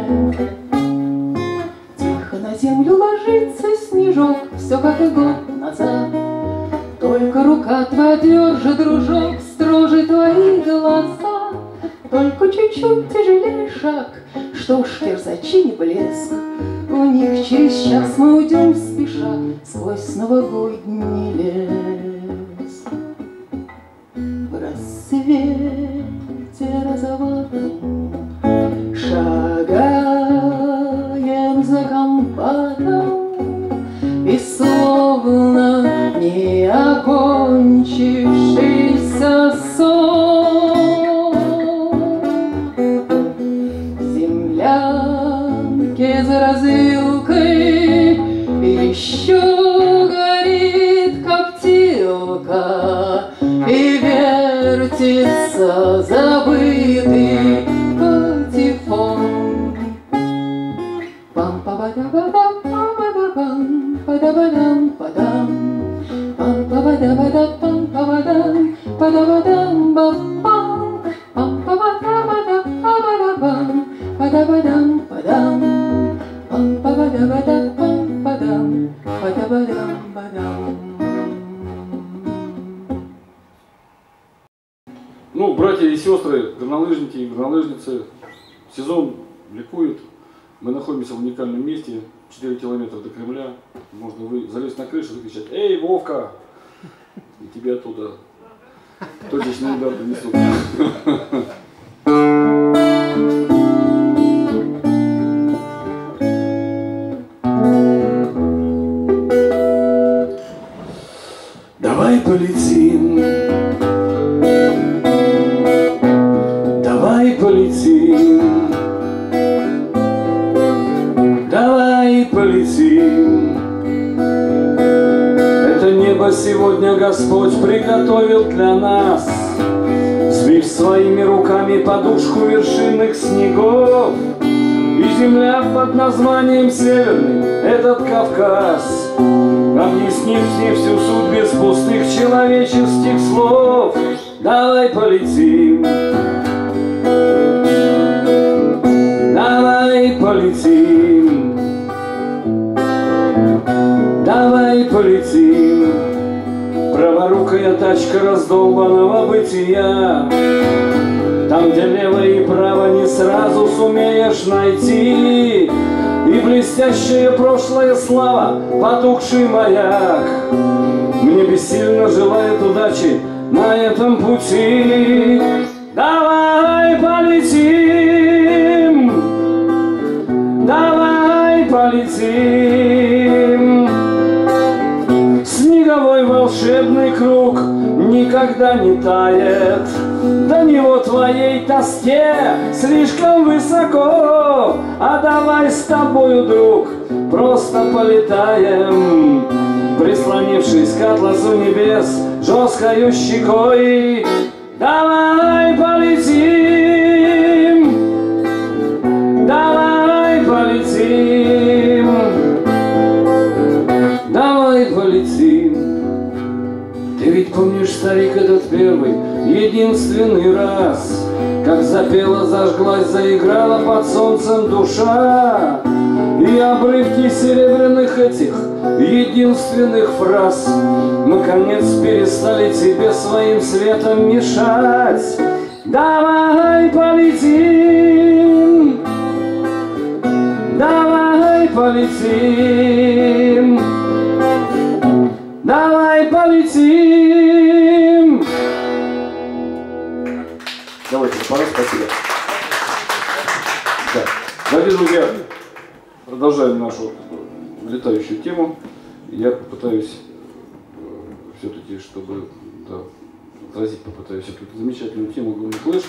Тихо на землю ложится снежок, все как и год назад. Только рука твоя тверже, дружок, строже твои глаза. Только чуть-чуть тяжелее шаг, что ж, кирзачи не блеск. В них через час мы уйдем спеша сквозь новогодний лес. В рассвете розоватом шагаем за компотом, и словно не окончившийся сон в землянке за развилкой еще горит коптилка, и вертится забытый патефон. Пам-па-ба-да-ба-да-па-ба-да-пам, па-да-ба-дам-па-дам, пам-па-ба-да-ба-да-пам-па-ба-дам, па-да-ба-дам-ба-пам, пам-па-ба-да-ба-да-па-ба-да-пам, па-да-ба-дам-па-дам, пам-па-ба-да-ба-да-пам-па-дам, па-да-ба-дам-ба-дам. Ну, братья и сестры, горнолыжники и горнолыжницы, сезон ликует. Мы находимся в уникальном месте, 4 километра до Кремля. Можно залезть на крышу и кричать: «Эй, Вовка!» И тебя оттуда точечный удар донесут. Давай полетим, давай полетим, давай полетим. Это небо сегодня Господь приготовил для нас, сбив своими руками подушку вершинных снегов. И земля под названием Северный, этот Кавказ, объяснив мне всю суть без пустых человеческих слов. Давай полетим, давай полетим, давай полетим. Праворукая тачка раздолбанного бытия, там, где лево и право не сразу сумеешь найти. И блестящее прошлое слава, потухший маяк, мне бессильно желает удачи на этом пути. Давай полетим, давай полетим. Снеговой волшебный круг никогда не тает, до него твоей тоске слишком высоко. А давай с тобою, друг, просто полетаем, прислонившись к атласу небес жесткою щекой. Давай полетим, давай полетим, давай полетим. Ты ведь помнишь, старик, этот первый, единственный раз, как запела, зажглась, заиграла под солнцем душа. И обрывки серебряных этих единственных фраз наконец перестали тебе своим светом мешать. Давай полетим, давай полетим, давай полетим, Давайте, пора, спасибо. Да. Дорогие друзья, продолжаем нашу летающую тему. Я попытаюсь все-таки, чтобы отразить, попытаюсь эту замечательную тему Гуни Клэш.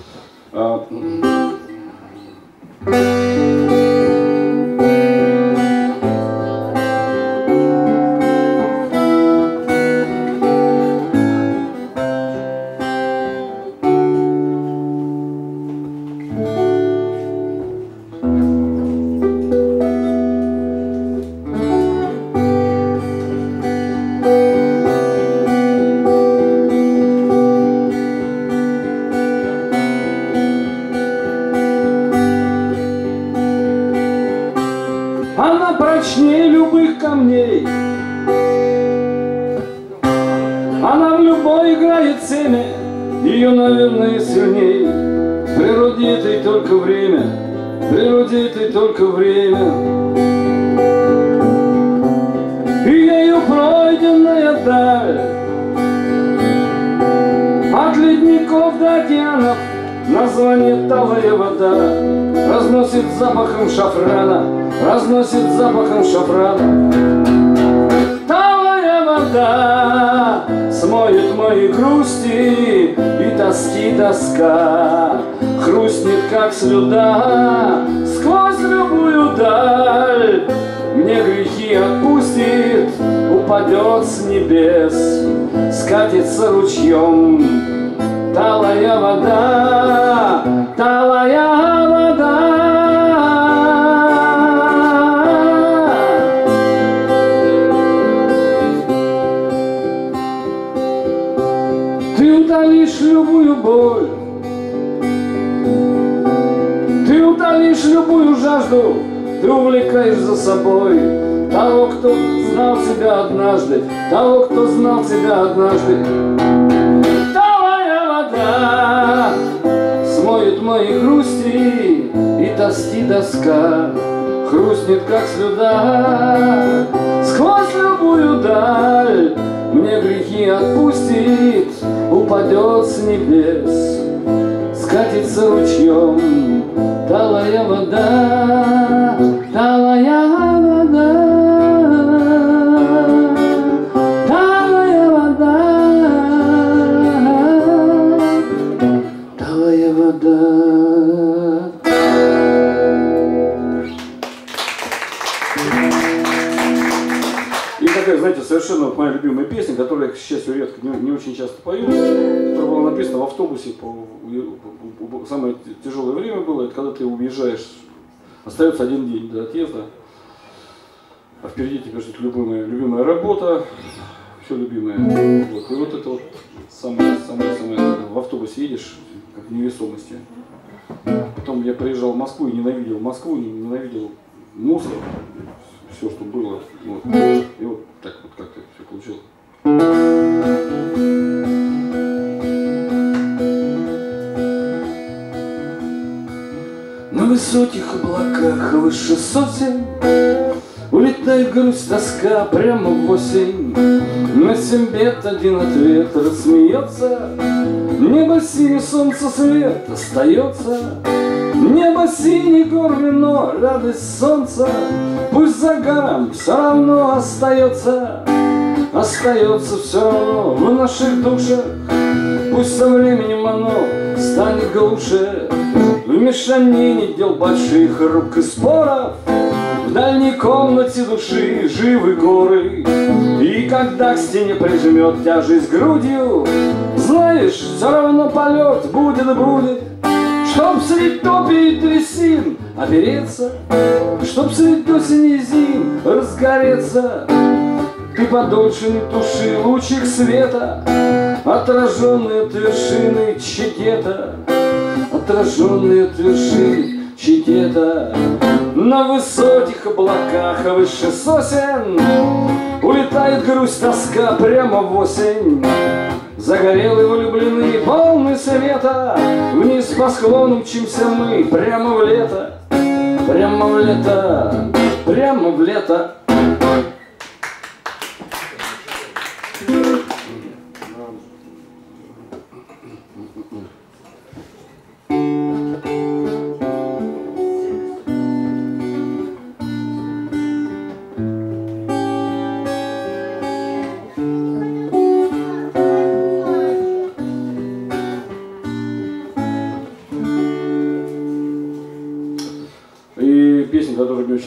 Она прочнее любых камней, она в любой играет семя, ее, наверное, сильней. В природе этой только время, в природе этой только время. И ею пройденная даль, от ледников до океанов, название талая вода, разносит запахом шафрана, разносит запахом шафрана. Талая вода смоет мои грусти и тоски тоска, хрустнет как слюда сквозь любую даль. Мне грехи отпустит, упадет с небес, скатится ручьем. Талая вода, талая вода. Ты утолишь любую боль, ты утолишь любую жажду, ты увлекаешь за собой того, кто знал тебя однажды, того, кто знал тебя однажды. Талая вода смоет мои грусти и тоски тоска, хрустнет как слюда сквозь любую даль. Мне грехи отпустит, упадет с небес, скатится ручьем. Талая вода, талая вода, талая вода, талая вода. И такая, знаете, совершенно вот моя любимая песня, которую я, к счастью, редко, не очень часто пою, которая была написана в автобусе. Самое тяжелое время было, это когда ты уезжаешь, остается один день до отъезда, а впереди тебя ждет любимая работа, все любимое. Вот. И вот это вот самое, когда в автобусе едешь, как в невесомости. Потом я приезжал в Москву и ненавидел Москву, ненавидел мусор, все, что было. Вот. И вот так вот как-то все получилось. На высоких облаках выше сотен улетает грусть, тоска прямо в осень. На 7 бед один ответ рассмеется. Небо сине, солнце свет остается. Небо сине, гор вино, радость солнца. Пусть за гором все равно остается. Остается все равно в наших душах. Пусть со временем оно станет глуше. В мешанине дел больших рук и споров, в дальней комнате души живы горы. И когда к стене прижмет тяжесть грудью, знаешь, все равно полет будет. Чтоб средь топи и трясин опереться, чтоб средь осени и зим разгореться, ты подольше не туши лучик света, отраженные от вершины Чигета, отраженные от вершины Чигета. На высоких облаках выше сосен улетает грусть, тоска прямо в осень. Загорелые влюбленные, полны света, вниз по склону мчимся мы прямо в лето, прямо в лето, прямо в лето.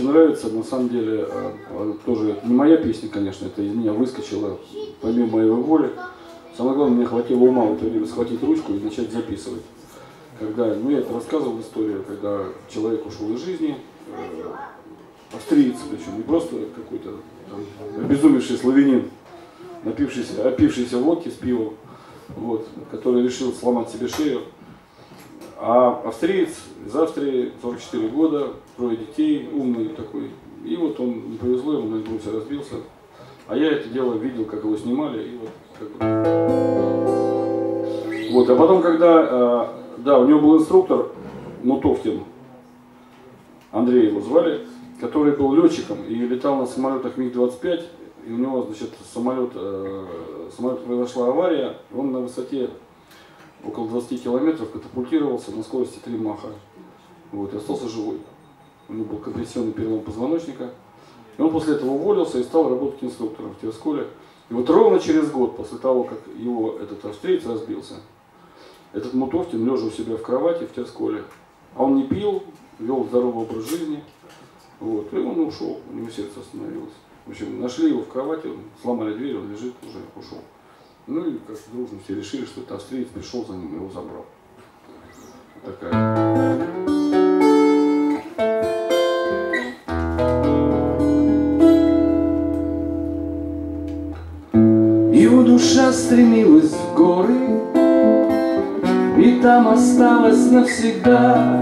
очень нравится, на самом деле, тоже это не моя песня, конечно, это из меня выскочило, помимо моей воли. Самое главное, мне хватило ума в это время схватить ручку и начать записывать. Когда, ну я это рассказывал историю, когда человек ушел из жизни, австриец, причем не просто какой-то обезумевший славянин, опившийся водки с пивом, вот, который решил сломать себе шею. А австриец из Австрии, 44 года, 3 детей, умный такой. И вот он, не повезло, ему на грудь разбился. А я это дело видел, как его снимали. И вот, как бы... Вот, а потом, когда, да, у него был инструктор Мутовкин, Андрей его звали, который был летчиком и летал на самолетах МиГ-25. И у него, значит, самолет произошла авария, он на высоте около 20 километров катапультировался на скорости 3 маха. Вот, и остался живой. У него был компрессионный перелом позвоночника. И он после этого уволился и стал работать инструктором в Терсколе. И вот ровно через год, после того, как его этот австриец разбился, этот Мутовкин, лежа у себя в кровати в Терсколе, а он не пил, вел здоровый образ жизни, вот, и он ушел, у него сердце остановилось. В общем, нашли его в кровати, сломали дверь, он лежит, уже ушел. Ну и как дружно все решили, что это австриец пришел за ним и его забрал. Такая. Его душа стремилась в горы, и там осталась навсегда,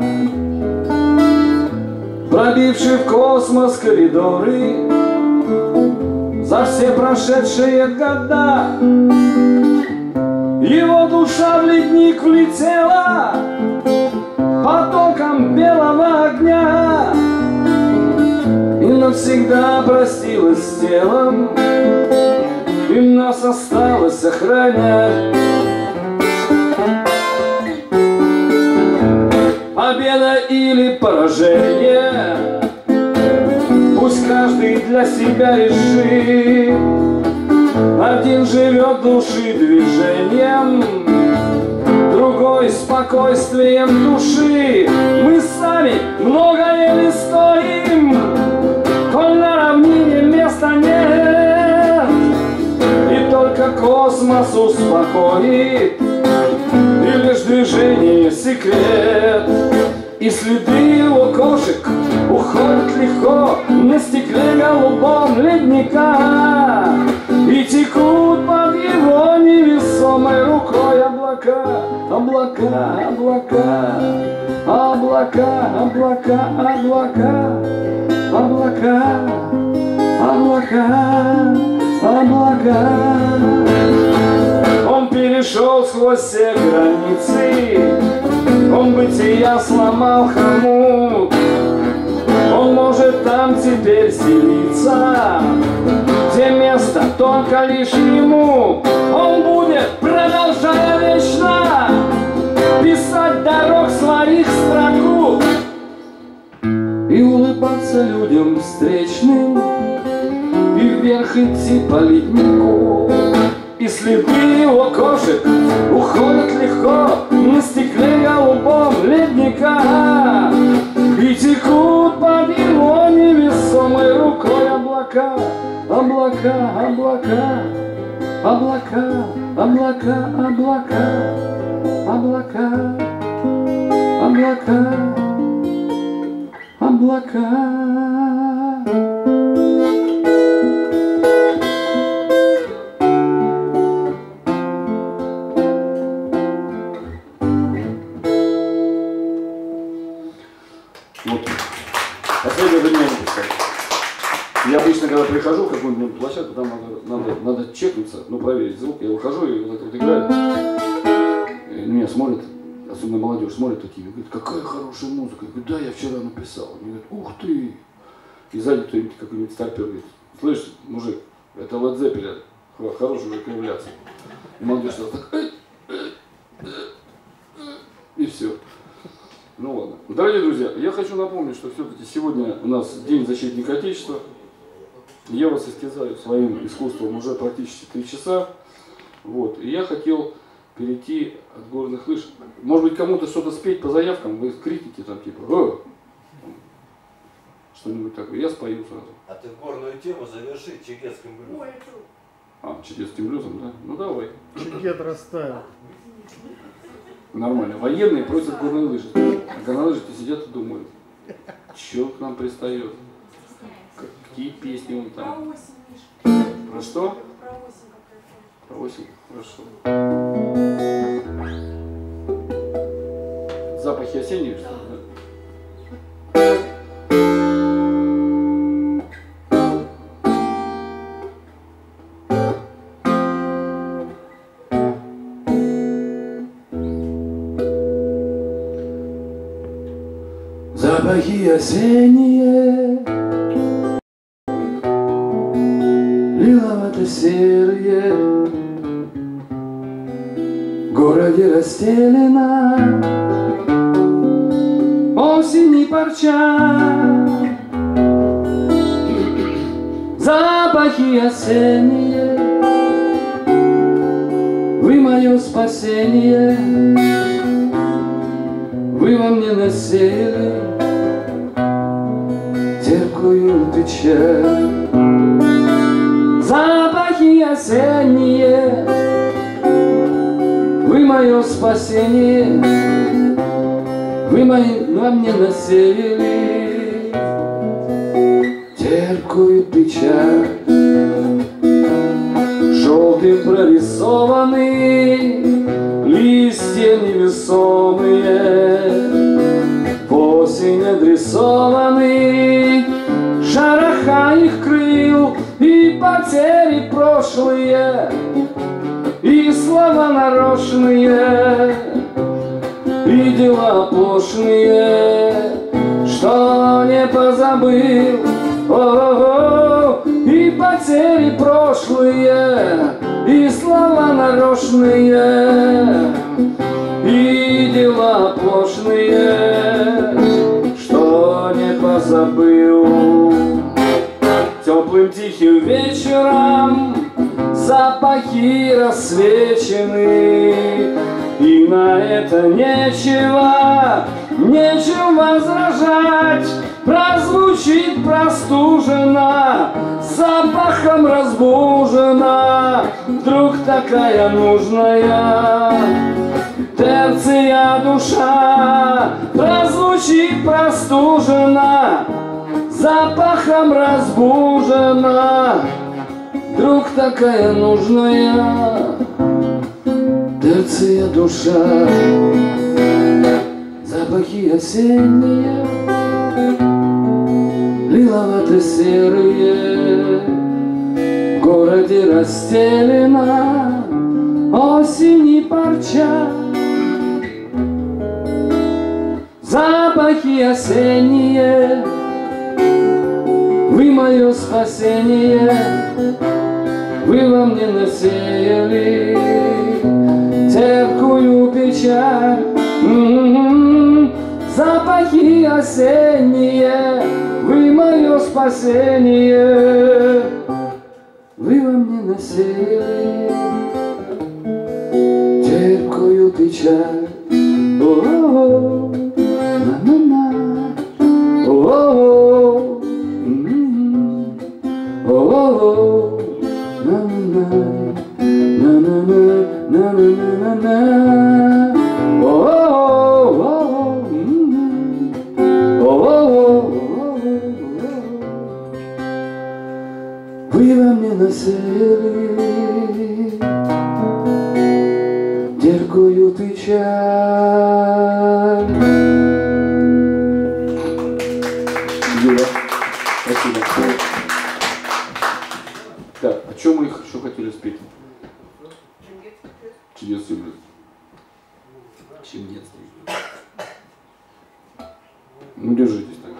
пробивший в космос коридоры за все прошедшие года. Его душа в ледник влетела потоком белого огня и навсегда простилась с телом, и нас осталось охранять. Победа или поражение, пусть каждый для себя решит. Один живет души движением, другой спокойствием души. Мы сами многое не стоим, коль на равнине места нет, и только космос успокоит, и лишь движение секрет. И следы его кошек уходят легко на стекле голубом ледника, и текут под его невесомой рукой облака, облака, облака, облака, облака, облака, облака, облака, облака. Он перешел сквозь все границы, он бытия сломал хомут, он может там теперь селиться, где место только лишь ему. Он будет, продолжая вечно, писать дорог своих строку и улыбаться людям встречным, и вверх идти по леднику. И следы его кошек уходят легко на стекле голубом ледника, и текут под его невесомой рукой облака, облака, облака, облака, облака, облака, облака, облака, облака. Я обычно, когда прихожу в какую-нибудь площадку, там надо чекнуться, ну, проверить звук. Я выхожу, и вот это вот играет. И меня смотрят, особенно молодежь, смотрят такие, говорят, какая хорошая музыка. Я говорю, да, я вчера написал. Они говорят, ух ты. И сзади кто-нибудь, какой-нибудь старпер говорит, слышь, мужик, это Led Zeppelin, хорош уже кривляться. И молодежь так, и все. Ну ладно. Дорогие друзья, я хочу напомнить, что все-таки сегодня у нас День защитника Отечества. Я вас истязаю своим искусством уже практически 3 часа. Вот. И я хотел перейти от горных лыж. Может быть, кому-то что-то спеть по заявкам, вы крикните там типа что-нибудь такое. Я спою сразу. А ты горную тему заверши чигетским блюзом. А, чудесным блюзом, да? Ну давай. Чигет растаял. Нормально. Военные просят горные лыжи. А горнолыжники сидят и думают, что к нам пристает? Какие песни он Про там? осень, Миша. Про что? Про осень какая-то. Про осень. Хорошо. Запахи осенние, что ли? Да? Запахи осенние, лиловато-серые, в городе расстелена осень и парча. Запахи осенние, вы мое спасение, вы во мне насели терпкую печаль. Запахи осенние, вы мое спасение, вы во мне насели терпкую печаль. Желтым прорисованы листья невесомые, в осень адресованы шороха их крыл и потери прошлые, и слова нарочные, и дела пошлые, что не позабыл. О-о-о, и потери прошлые, и слова нарочные, и дела пошлые, что не позабыл. Теплым тихим вечером запахи рассвечены, и на это нечем возражать. Прозвучит простужена, запахом разбужена, вдруг такая нужная терция душа. Прозвучит простужена, запахом разбужена, вдруг такая нужная терция душа. Запахи осенние, лиловато-серые, в городе расстелена осень и парча. Запахи осенние, вы мое спасение, вы во мне насеяли терпкую печаль. Запахи осенние, вы мое спасение, вы во мне насеяли терпкую печаль. О-о-о, на-на-на, о-о-о, о-о-о, на-на-на, на-на-на, на-на-на-на, о-о-о. Вы во мне насели терпкую печаль. Юра, спасибо. Так, о чем мы их еще хотели спеть? Чудесный блюз. Чудесный. Ну, держитесь тогда.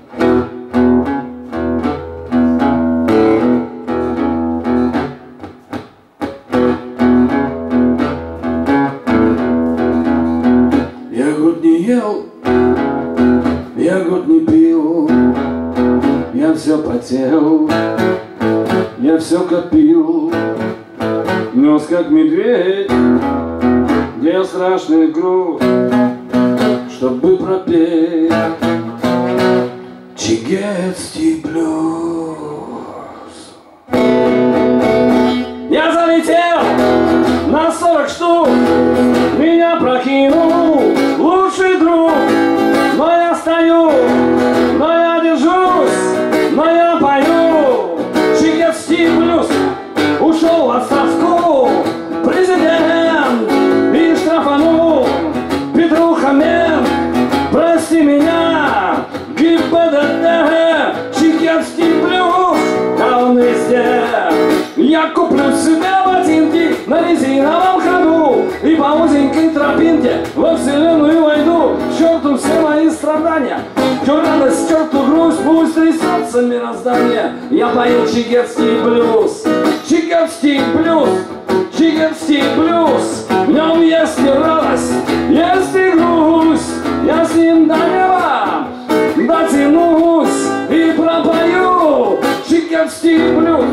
Я год не ел, я год не пил, я все потел, я все копил, нес как медведь, делал страшный груз, чтобы пропеть. Чигетский блюз. Я залетел на 40 штук, меня прокинул лучший друг. Но я стою, но я держусь, но я пою. Чигетский блюз ушел в отставку президент и штрафанул Петруха мент. Прости меня, ГИБДД, Чигетский блюз, да он везде. Я куплю себе ботинки на резиновом ходу и по узенькой тропинке во вселенную войду. К черту все мои страдания, к радость, к черту грусть, пусть трясется мироздание. Я пою чигетский блюз, чигетский блюз, чигетский блюз. В нем есть и радость, есть и грусть. Я с ним до неба дотянусь и пропою чигетский блюз.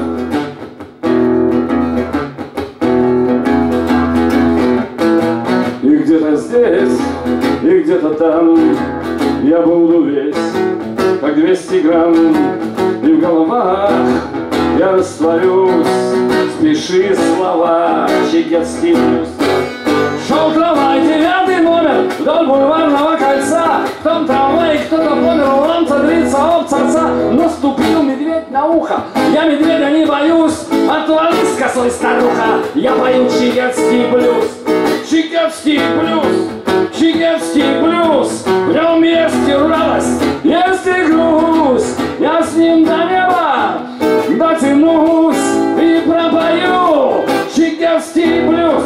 И где-то здесь, и где-то там я буду весь, как 200 грамм. И в головах я растворюсь, спеши слова, чигетский блюз. Шел трамвай, 9 номер, вдоль бульварного кольца. В том трамвае кто-то помер, ламца, дрится, обцарца. Наступил медведь на ухо, я медведя не боюсь. Отвались, косой старуха, я пою чигетский блюз. Чигетский блюз, чигетский блюз. В нем есть и радость, есть и грусть. Я с ним до неба дотянусь и пропою чигетский блюз.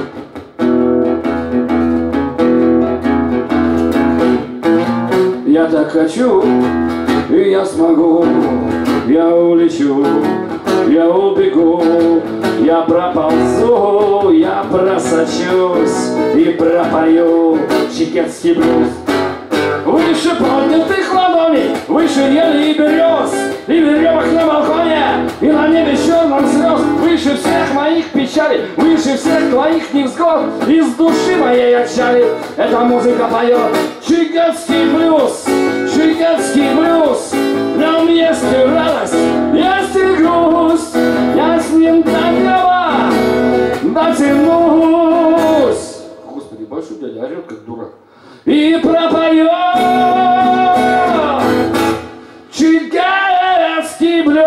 Я так хочу, и я смогу, я улечу, я убегу, я проползу, я просочусь и пропою чигетский блюз. Выше поднятых ладоней, выше ели и берез, и веревок на балконе, и на небе черном слез. Выше всех моих печалей, выше всех твоих невзгод, из души моей отчали эта музыка поет чигетский блюз, чигетский блюз. В нем есть и радость, есть и грусть. Я с ним до неба дотянусь. Господи, большой дядя орет как дурак. И пропоет чигетский блюз.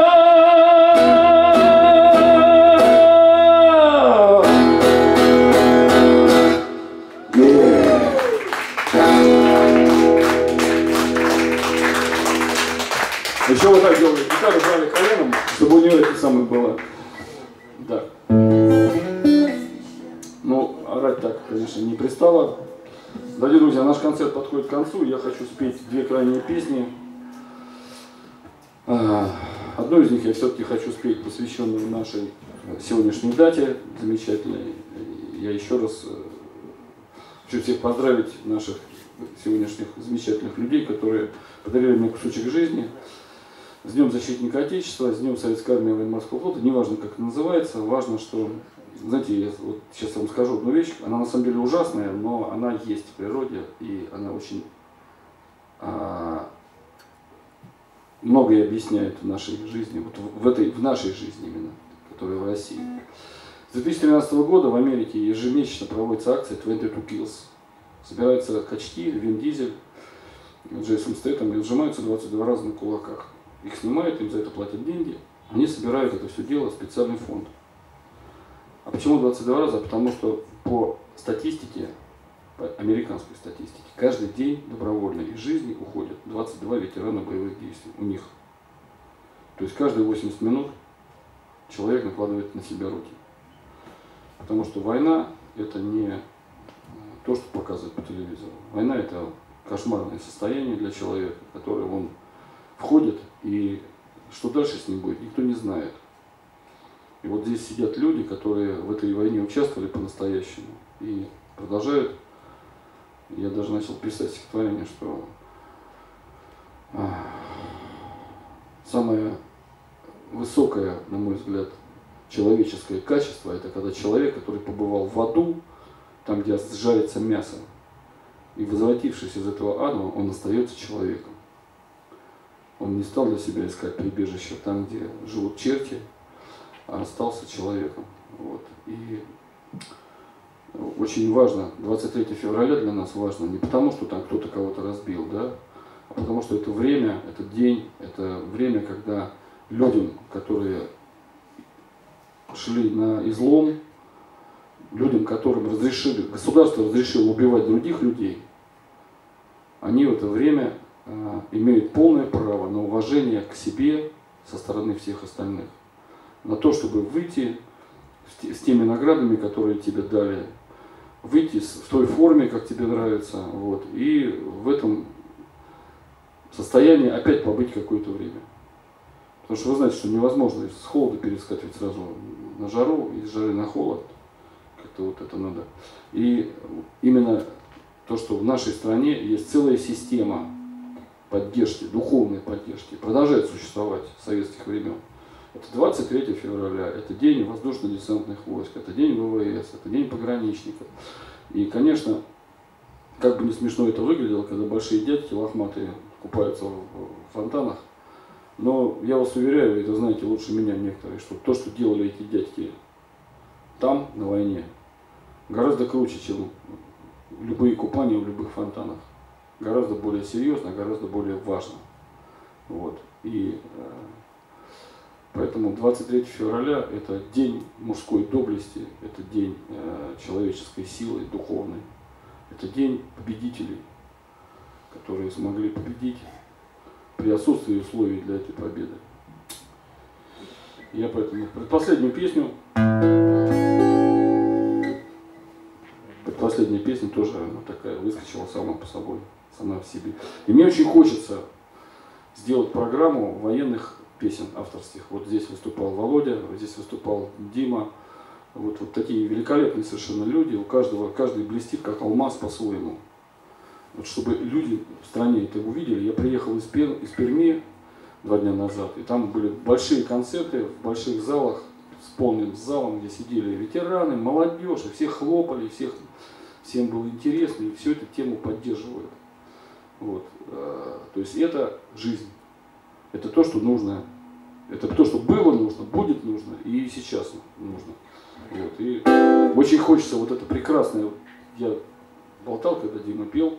Еще вот так делали, гитару брали коленом, чтобы у нее это самое было. Да. Ну, орать так, конечно, не пристало. Дорогие друзья, наш концерт подходит к концу. Я хочу спеть 2 крайние песни. Одну из них я все-таки хочу спеть, посвященную нашей сегодняшней дате замечательной. Я еще раз хочу всех поздравить, наших сегодняшних замечательных людей, которые подарили мне кусочек жизни. С Днем Защитника Отечества, с Днем Советской Армии и Военно-Морского флота. Неважно, как это называется, важно, что, знаете, я вот сейчас вам скажу одну вещь, она на самом деле ужасная, но она есть в природе, и она очень многое объясняет в нашей жизни, вот в нашей жизни именно, которая в России. С 2013 года в Америке ежемесячно проводится акция 22 Kills. Собираются качки, Вин Дизель, Джейсон Стэттем и сжимаются 22 раза на кулаках. Их снимают, им за это платят деньги, они собирают это все дело в специальный фонд. А почему 22 раза? Потому что по статистике, по американской статистике, каждый день добровольно из жизни уходят 22 ветерана боевых действий у них. То есть каждые 80 минут человек накладывает на себя руки. Потому что война это не то, что показывают по телевизору. Война это кошмарное состояние для человека, в которое он входит, и что дальше с ним будет, никто не знает. И вот здесь сидят люди, которые в этой войне участвовали по-настоящему и продолжают. Я даже начал писать стихотворение, что самое высокое, на мой взгляд, человеческое качество, это когда человек, который побывал в аду, там, где жарится мясо, и возвратившись из этого ада, он остается человеком. Он не стал для себя искать прибежище там, где живут черти, а остался человеком. Вот. И очень важно, 23 февраля для нас важно не потому, что там кто-то кого-то разбил, да, а потому что это время, это день, это время, когда людям, которые шли на излом, людям, которым государство разрешило убивать других людей, они в это время имеют полное право на уважение к себе со стороны всех остальных. На то, чтобы выйти с теми наградами, которые тебе дали, выйти в той форме, как тебе нравится, вот, и в этом состоянии опять побыть какое-то время. Потому что вы знаете, что невозможно с холода перескакивать сразу на жару, из жары на холод. Как-то вот это надо. И именно то, что в нашей стране есть целая система поддержки, духовной поддержки, продолжает существовать с советских времен. Это 23 февраля, это день воздушно-десантных войск, это день ВВС, это день пограничников. И, конечно, как бы не смешно это выглядело, когда большие дядьки лохматые купаются в фонтанах, но я вас уверяю, вы это знаете лучше меня некоторые, что то, что делали эти дядьки там, на войне, гораздо круче, чем любые купания в любых фонтанах. Гораздо более серьезно, гораздо более важно. Вот. И поэтому 23 февраля – это день мужской доблести, это день человеческой силы духовной, это день победителей, которые смогли победить при отсутствии условий для этой победы. Я поэтому предпоследняя песня тоже она такая выскочила сама по собой, сама в себе. И мне очень хочется сделать программу военных песен авторских. Вот здесь выступал Володя, здесь выступал Дима. Вот такие великолепные совершенно люди. Каждый блестит как алмаз по-своему. Вот чтобы люди в стране это увидели. Я приехал из Перми 2 дня назад, и там были большие концерты в больших залах, с полным залом, где сидели ветераны, молодежь, и все хлопали, всем было интересно, и всю эту тему поддерживают. Вот. То есть это жизнь. Это то, что нужно. Это то, что было нужно, будет нужно и сейчас нужно. Вот. И очень хочется вот это прекрасное. Я болтал, когда Дима пел,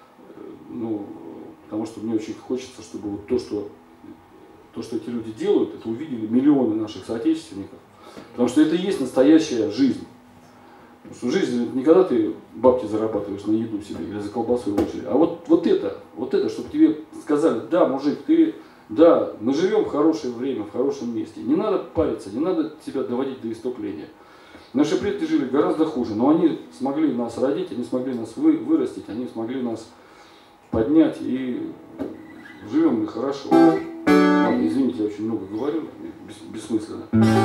потому что мне очень хочется, чтобы вот то, что эти люди делают, это увидели миллионы наших соотечественников. Потому что это и есть настоящая жизнь. Потому что жизнь это не когда ты бабки зарабатываешь на еду себе или за колбасой в очередь, а вот это, чтобы тебе сказали: да, мужик, да, мы живем в хорошее время, в хорошем месте. Не надо париться, не надо себя доводить до исступления. Наши предки жили гораздо хуже, но они смогли нас родить, они смогли нас вырастить, они смогли нас поднять, и живем мы хорошо. Ладно, извините, я очень много говорю, бессмысленно.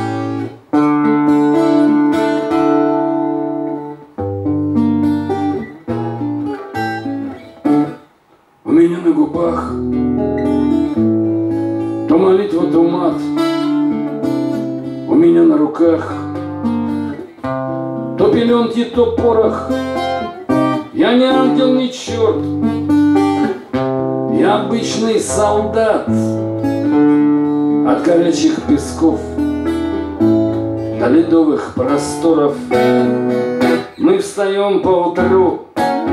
У меня на губах то молитва, то мат. У меня на руках то пеленки, то порох. Я не ангел, не черт, я обычный солдат. От горячих песков до ледовых просторов мы встаем поутру,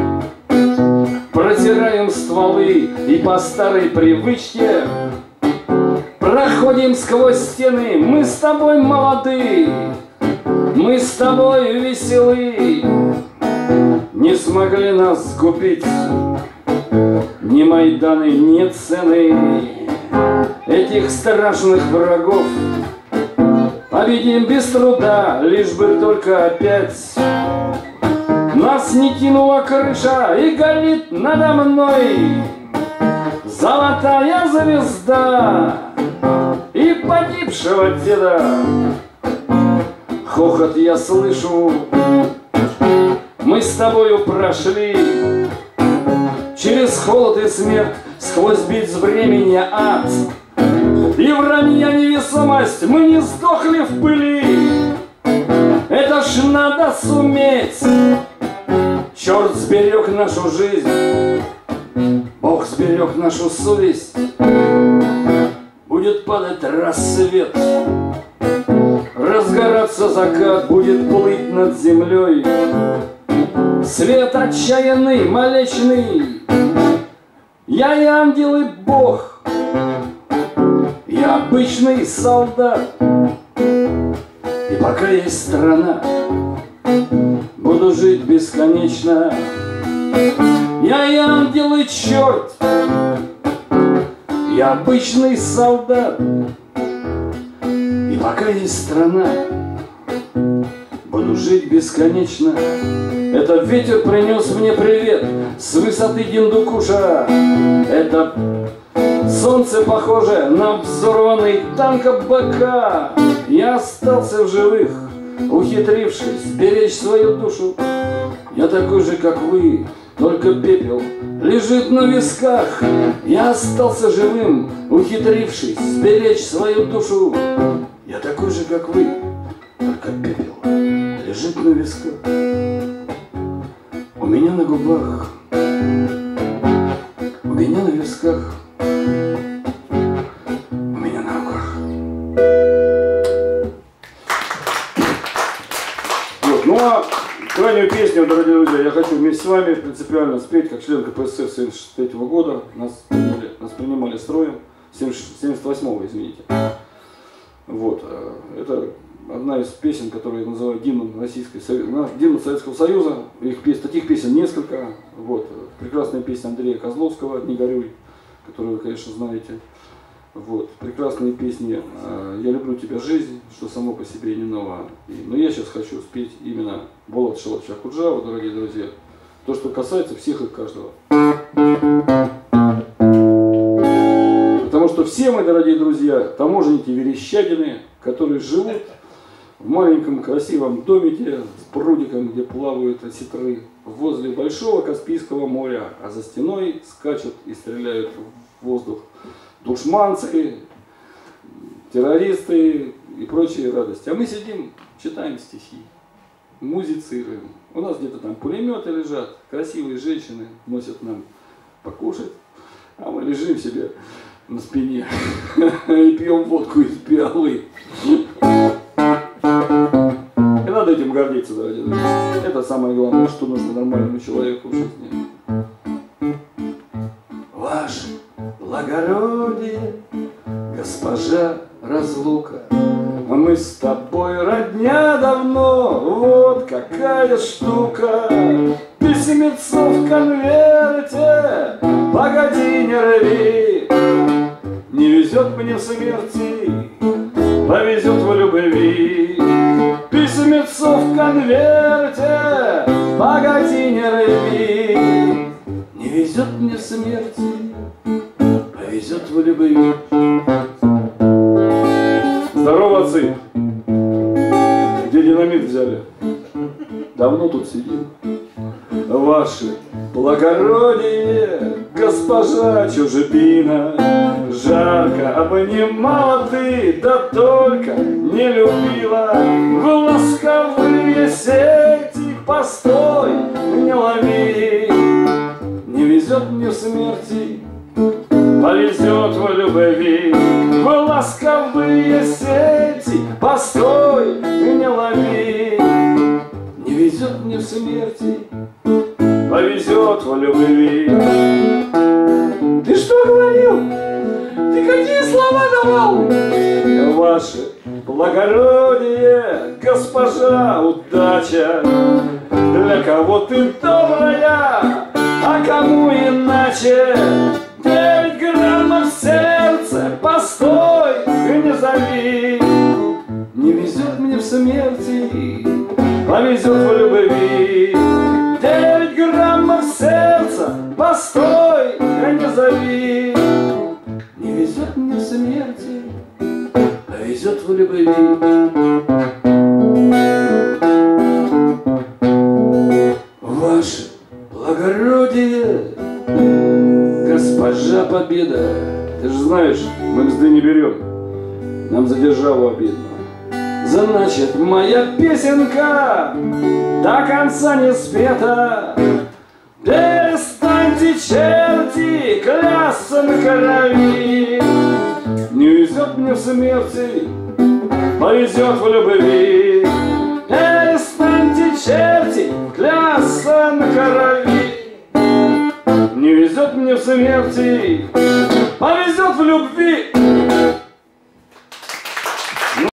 протираем стволы и по старой привычке проходим сквозь стены. Мы с тобой молоды, мы с тобой веселы. Не смогли нас сгубить ни Майданы, ни цены. Этих страшных врагов победим без труда, лишь бы только опять нас не кинула крыша и горит надо мной золотая звезда и погибшего деда. Хохот я слышу, мы с тобою прошли через холод и смерть, сквозь безвременье ад. И вранья невесомость, мы не сдохли в пыли. Это ж надо суметь. Черт сберег нашу жизнь, Бог сберег нашу совесть. будет падать рассвет, разгораться закат, будет плыть над землей. Свет отчаянный, молечный, я и ангел, и Бог, я обычный солдат. И пока есть страна, буду жить бесконечно. Я и ангел, и черт, я обычный солдат. И пока есть страна, буду жить бесконечно. Это ветер принес мне привет с высоты Гиндукуша. Это солнце похоже на взорванный танк БК. Я остался в живых, ухитрившись беречь свою душу. Я такой же, как вы, только пепел лежит на висках. Я остался живым, ухитрившись сберечь свою душу. Я такой же, как вы, только пепел лежит на висках. У меня на губах, у меня на висках, у меня на руках. Вот. Ну а крайнюю песню, дорогие друзья, я хочу вместе с вами принципиально спеть, как член КПСС 1973 года. Нас принимали строем, 78-го, извините. Вот. Это одна из песен, которые я называю гимном гимном Советского Союза. Таких песен несколько. Вот. Прекрасная песня Андрея Козловского «Не горюй», которую вы, конечно, знаете. Вот. Прекрасные песни «Я люблю тебя, жизнь», что само по себе не ново. Но я сейчас хочу спеть именно Болот Шалача Куджава, дорогие друзья. То, что касается всех и каждого. Потому что все мы, дорогие друзья, таможенники-верещагины, которые живут в маленьком красивом домике с прудиком, где плавают осетры, возле большого Каспийского моря, а за стеной скачут и стреляют в воздух душманцы, террористы и прочие радости. А мы сидим, читаем стихи, музицируем. У нас где-то там пулеметы лежат, красивые женщины носят нам покушать, а мы лежим себе на спине и пьем водку из пиалы. И надо этим гордиться, дорогие друзья. Это самое главное, что нужно нормальному человеку в жизни. Ваше благородие, госпожа разлука, Мы с тобой родня давно, вот какая штука. Письмецо в конверте, погоди, не рви. Не везет мне в смерти, повезет в любви. Письмецо в конверте, погоди, не рви. не везет мне в смерти, повезет в любви. Здорово, отцы! Где динамит взяли? Давно тут сидим. Ваше благородие, госпожа чужбина, жарко обнимала ты, да только не любила. В ласковые сети постой, не лови. Не везет мне в смерти, повезет в любви. В ласковые сети постой, не лови. Не везет мне в смерти, повезет в любви. ты что говорил? Ты какие слова давал? Ваше благородие, госпожа удача, для кого ты добрая, а кому иначе? 9 граммов сердца, постой, не зови. Не везет мне в смерти, Повезет в любви. 9 граммов сердца, постой, не зови. не везет мне в смерти, повезет в любви. Ваше благородие, госпожа Победа, Ты же знаешь, мы мзды не берем, нам за державу обидно. значит моя песенка До конца не спета. Перестаньте, черти, клясться на крови. Не везет повезет мне в смерти, повезет в любви. Перестаньте, черти, клясться на крови. Не везет мне в смерти, повезет в любви.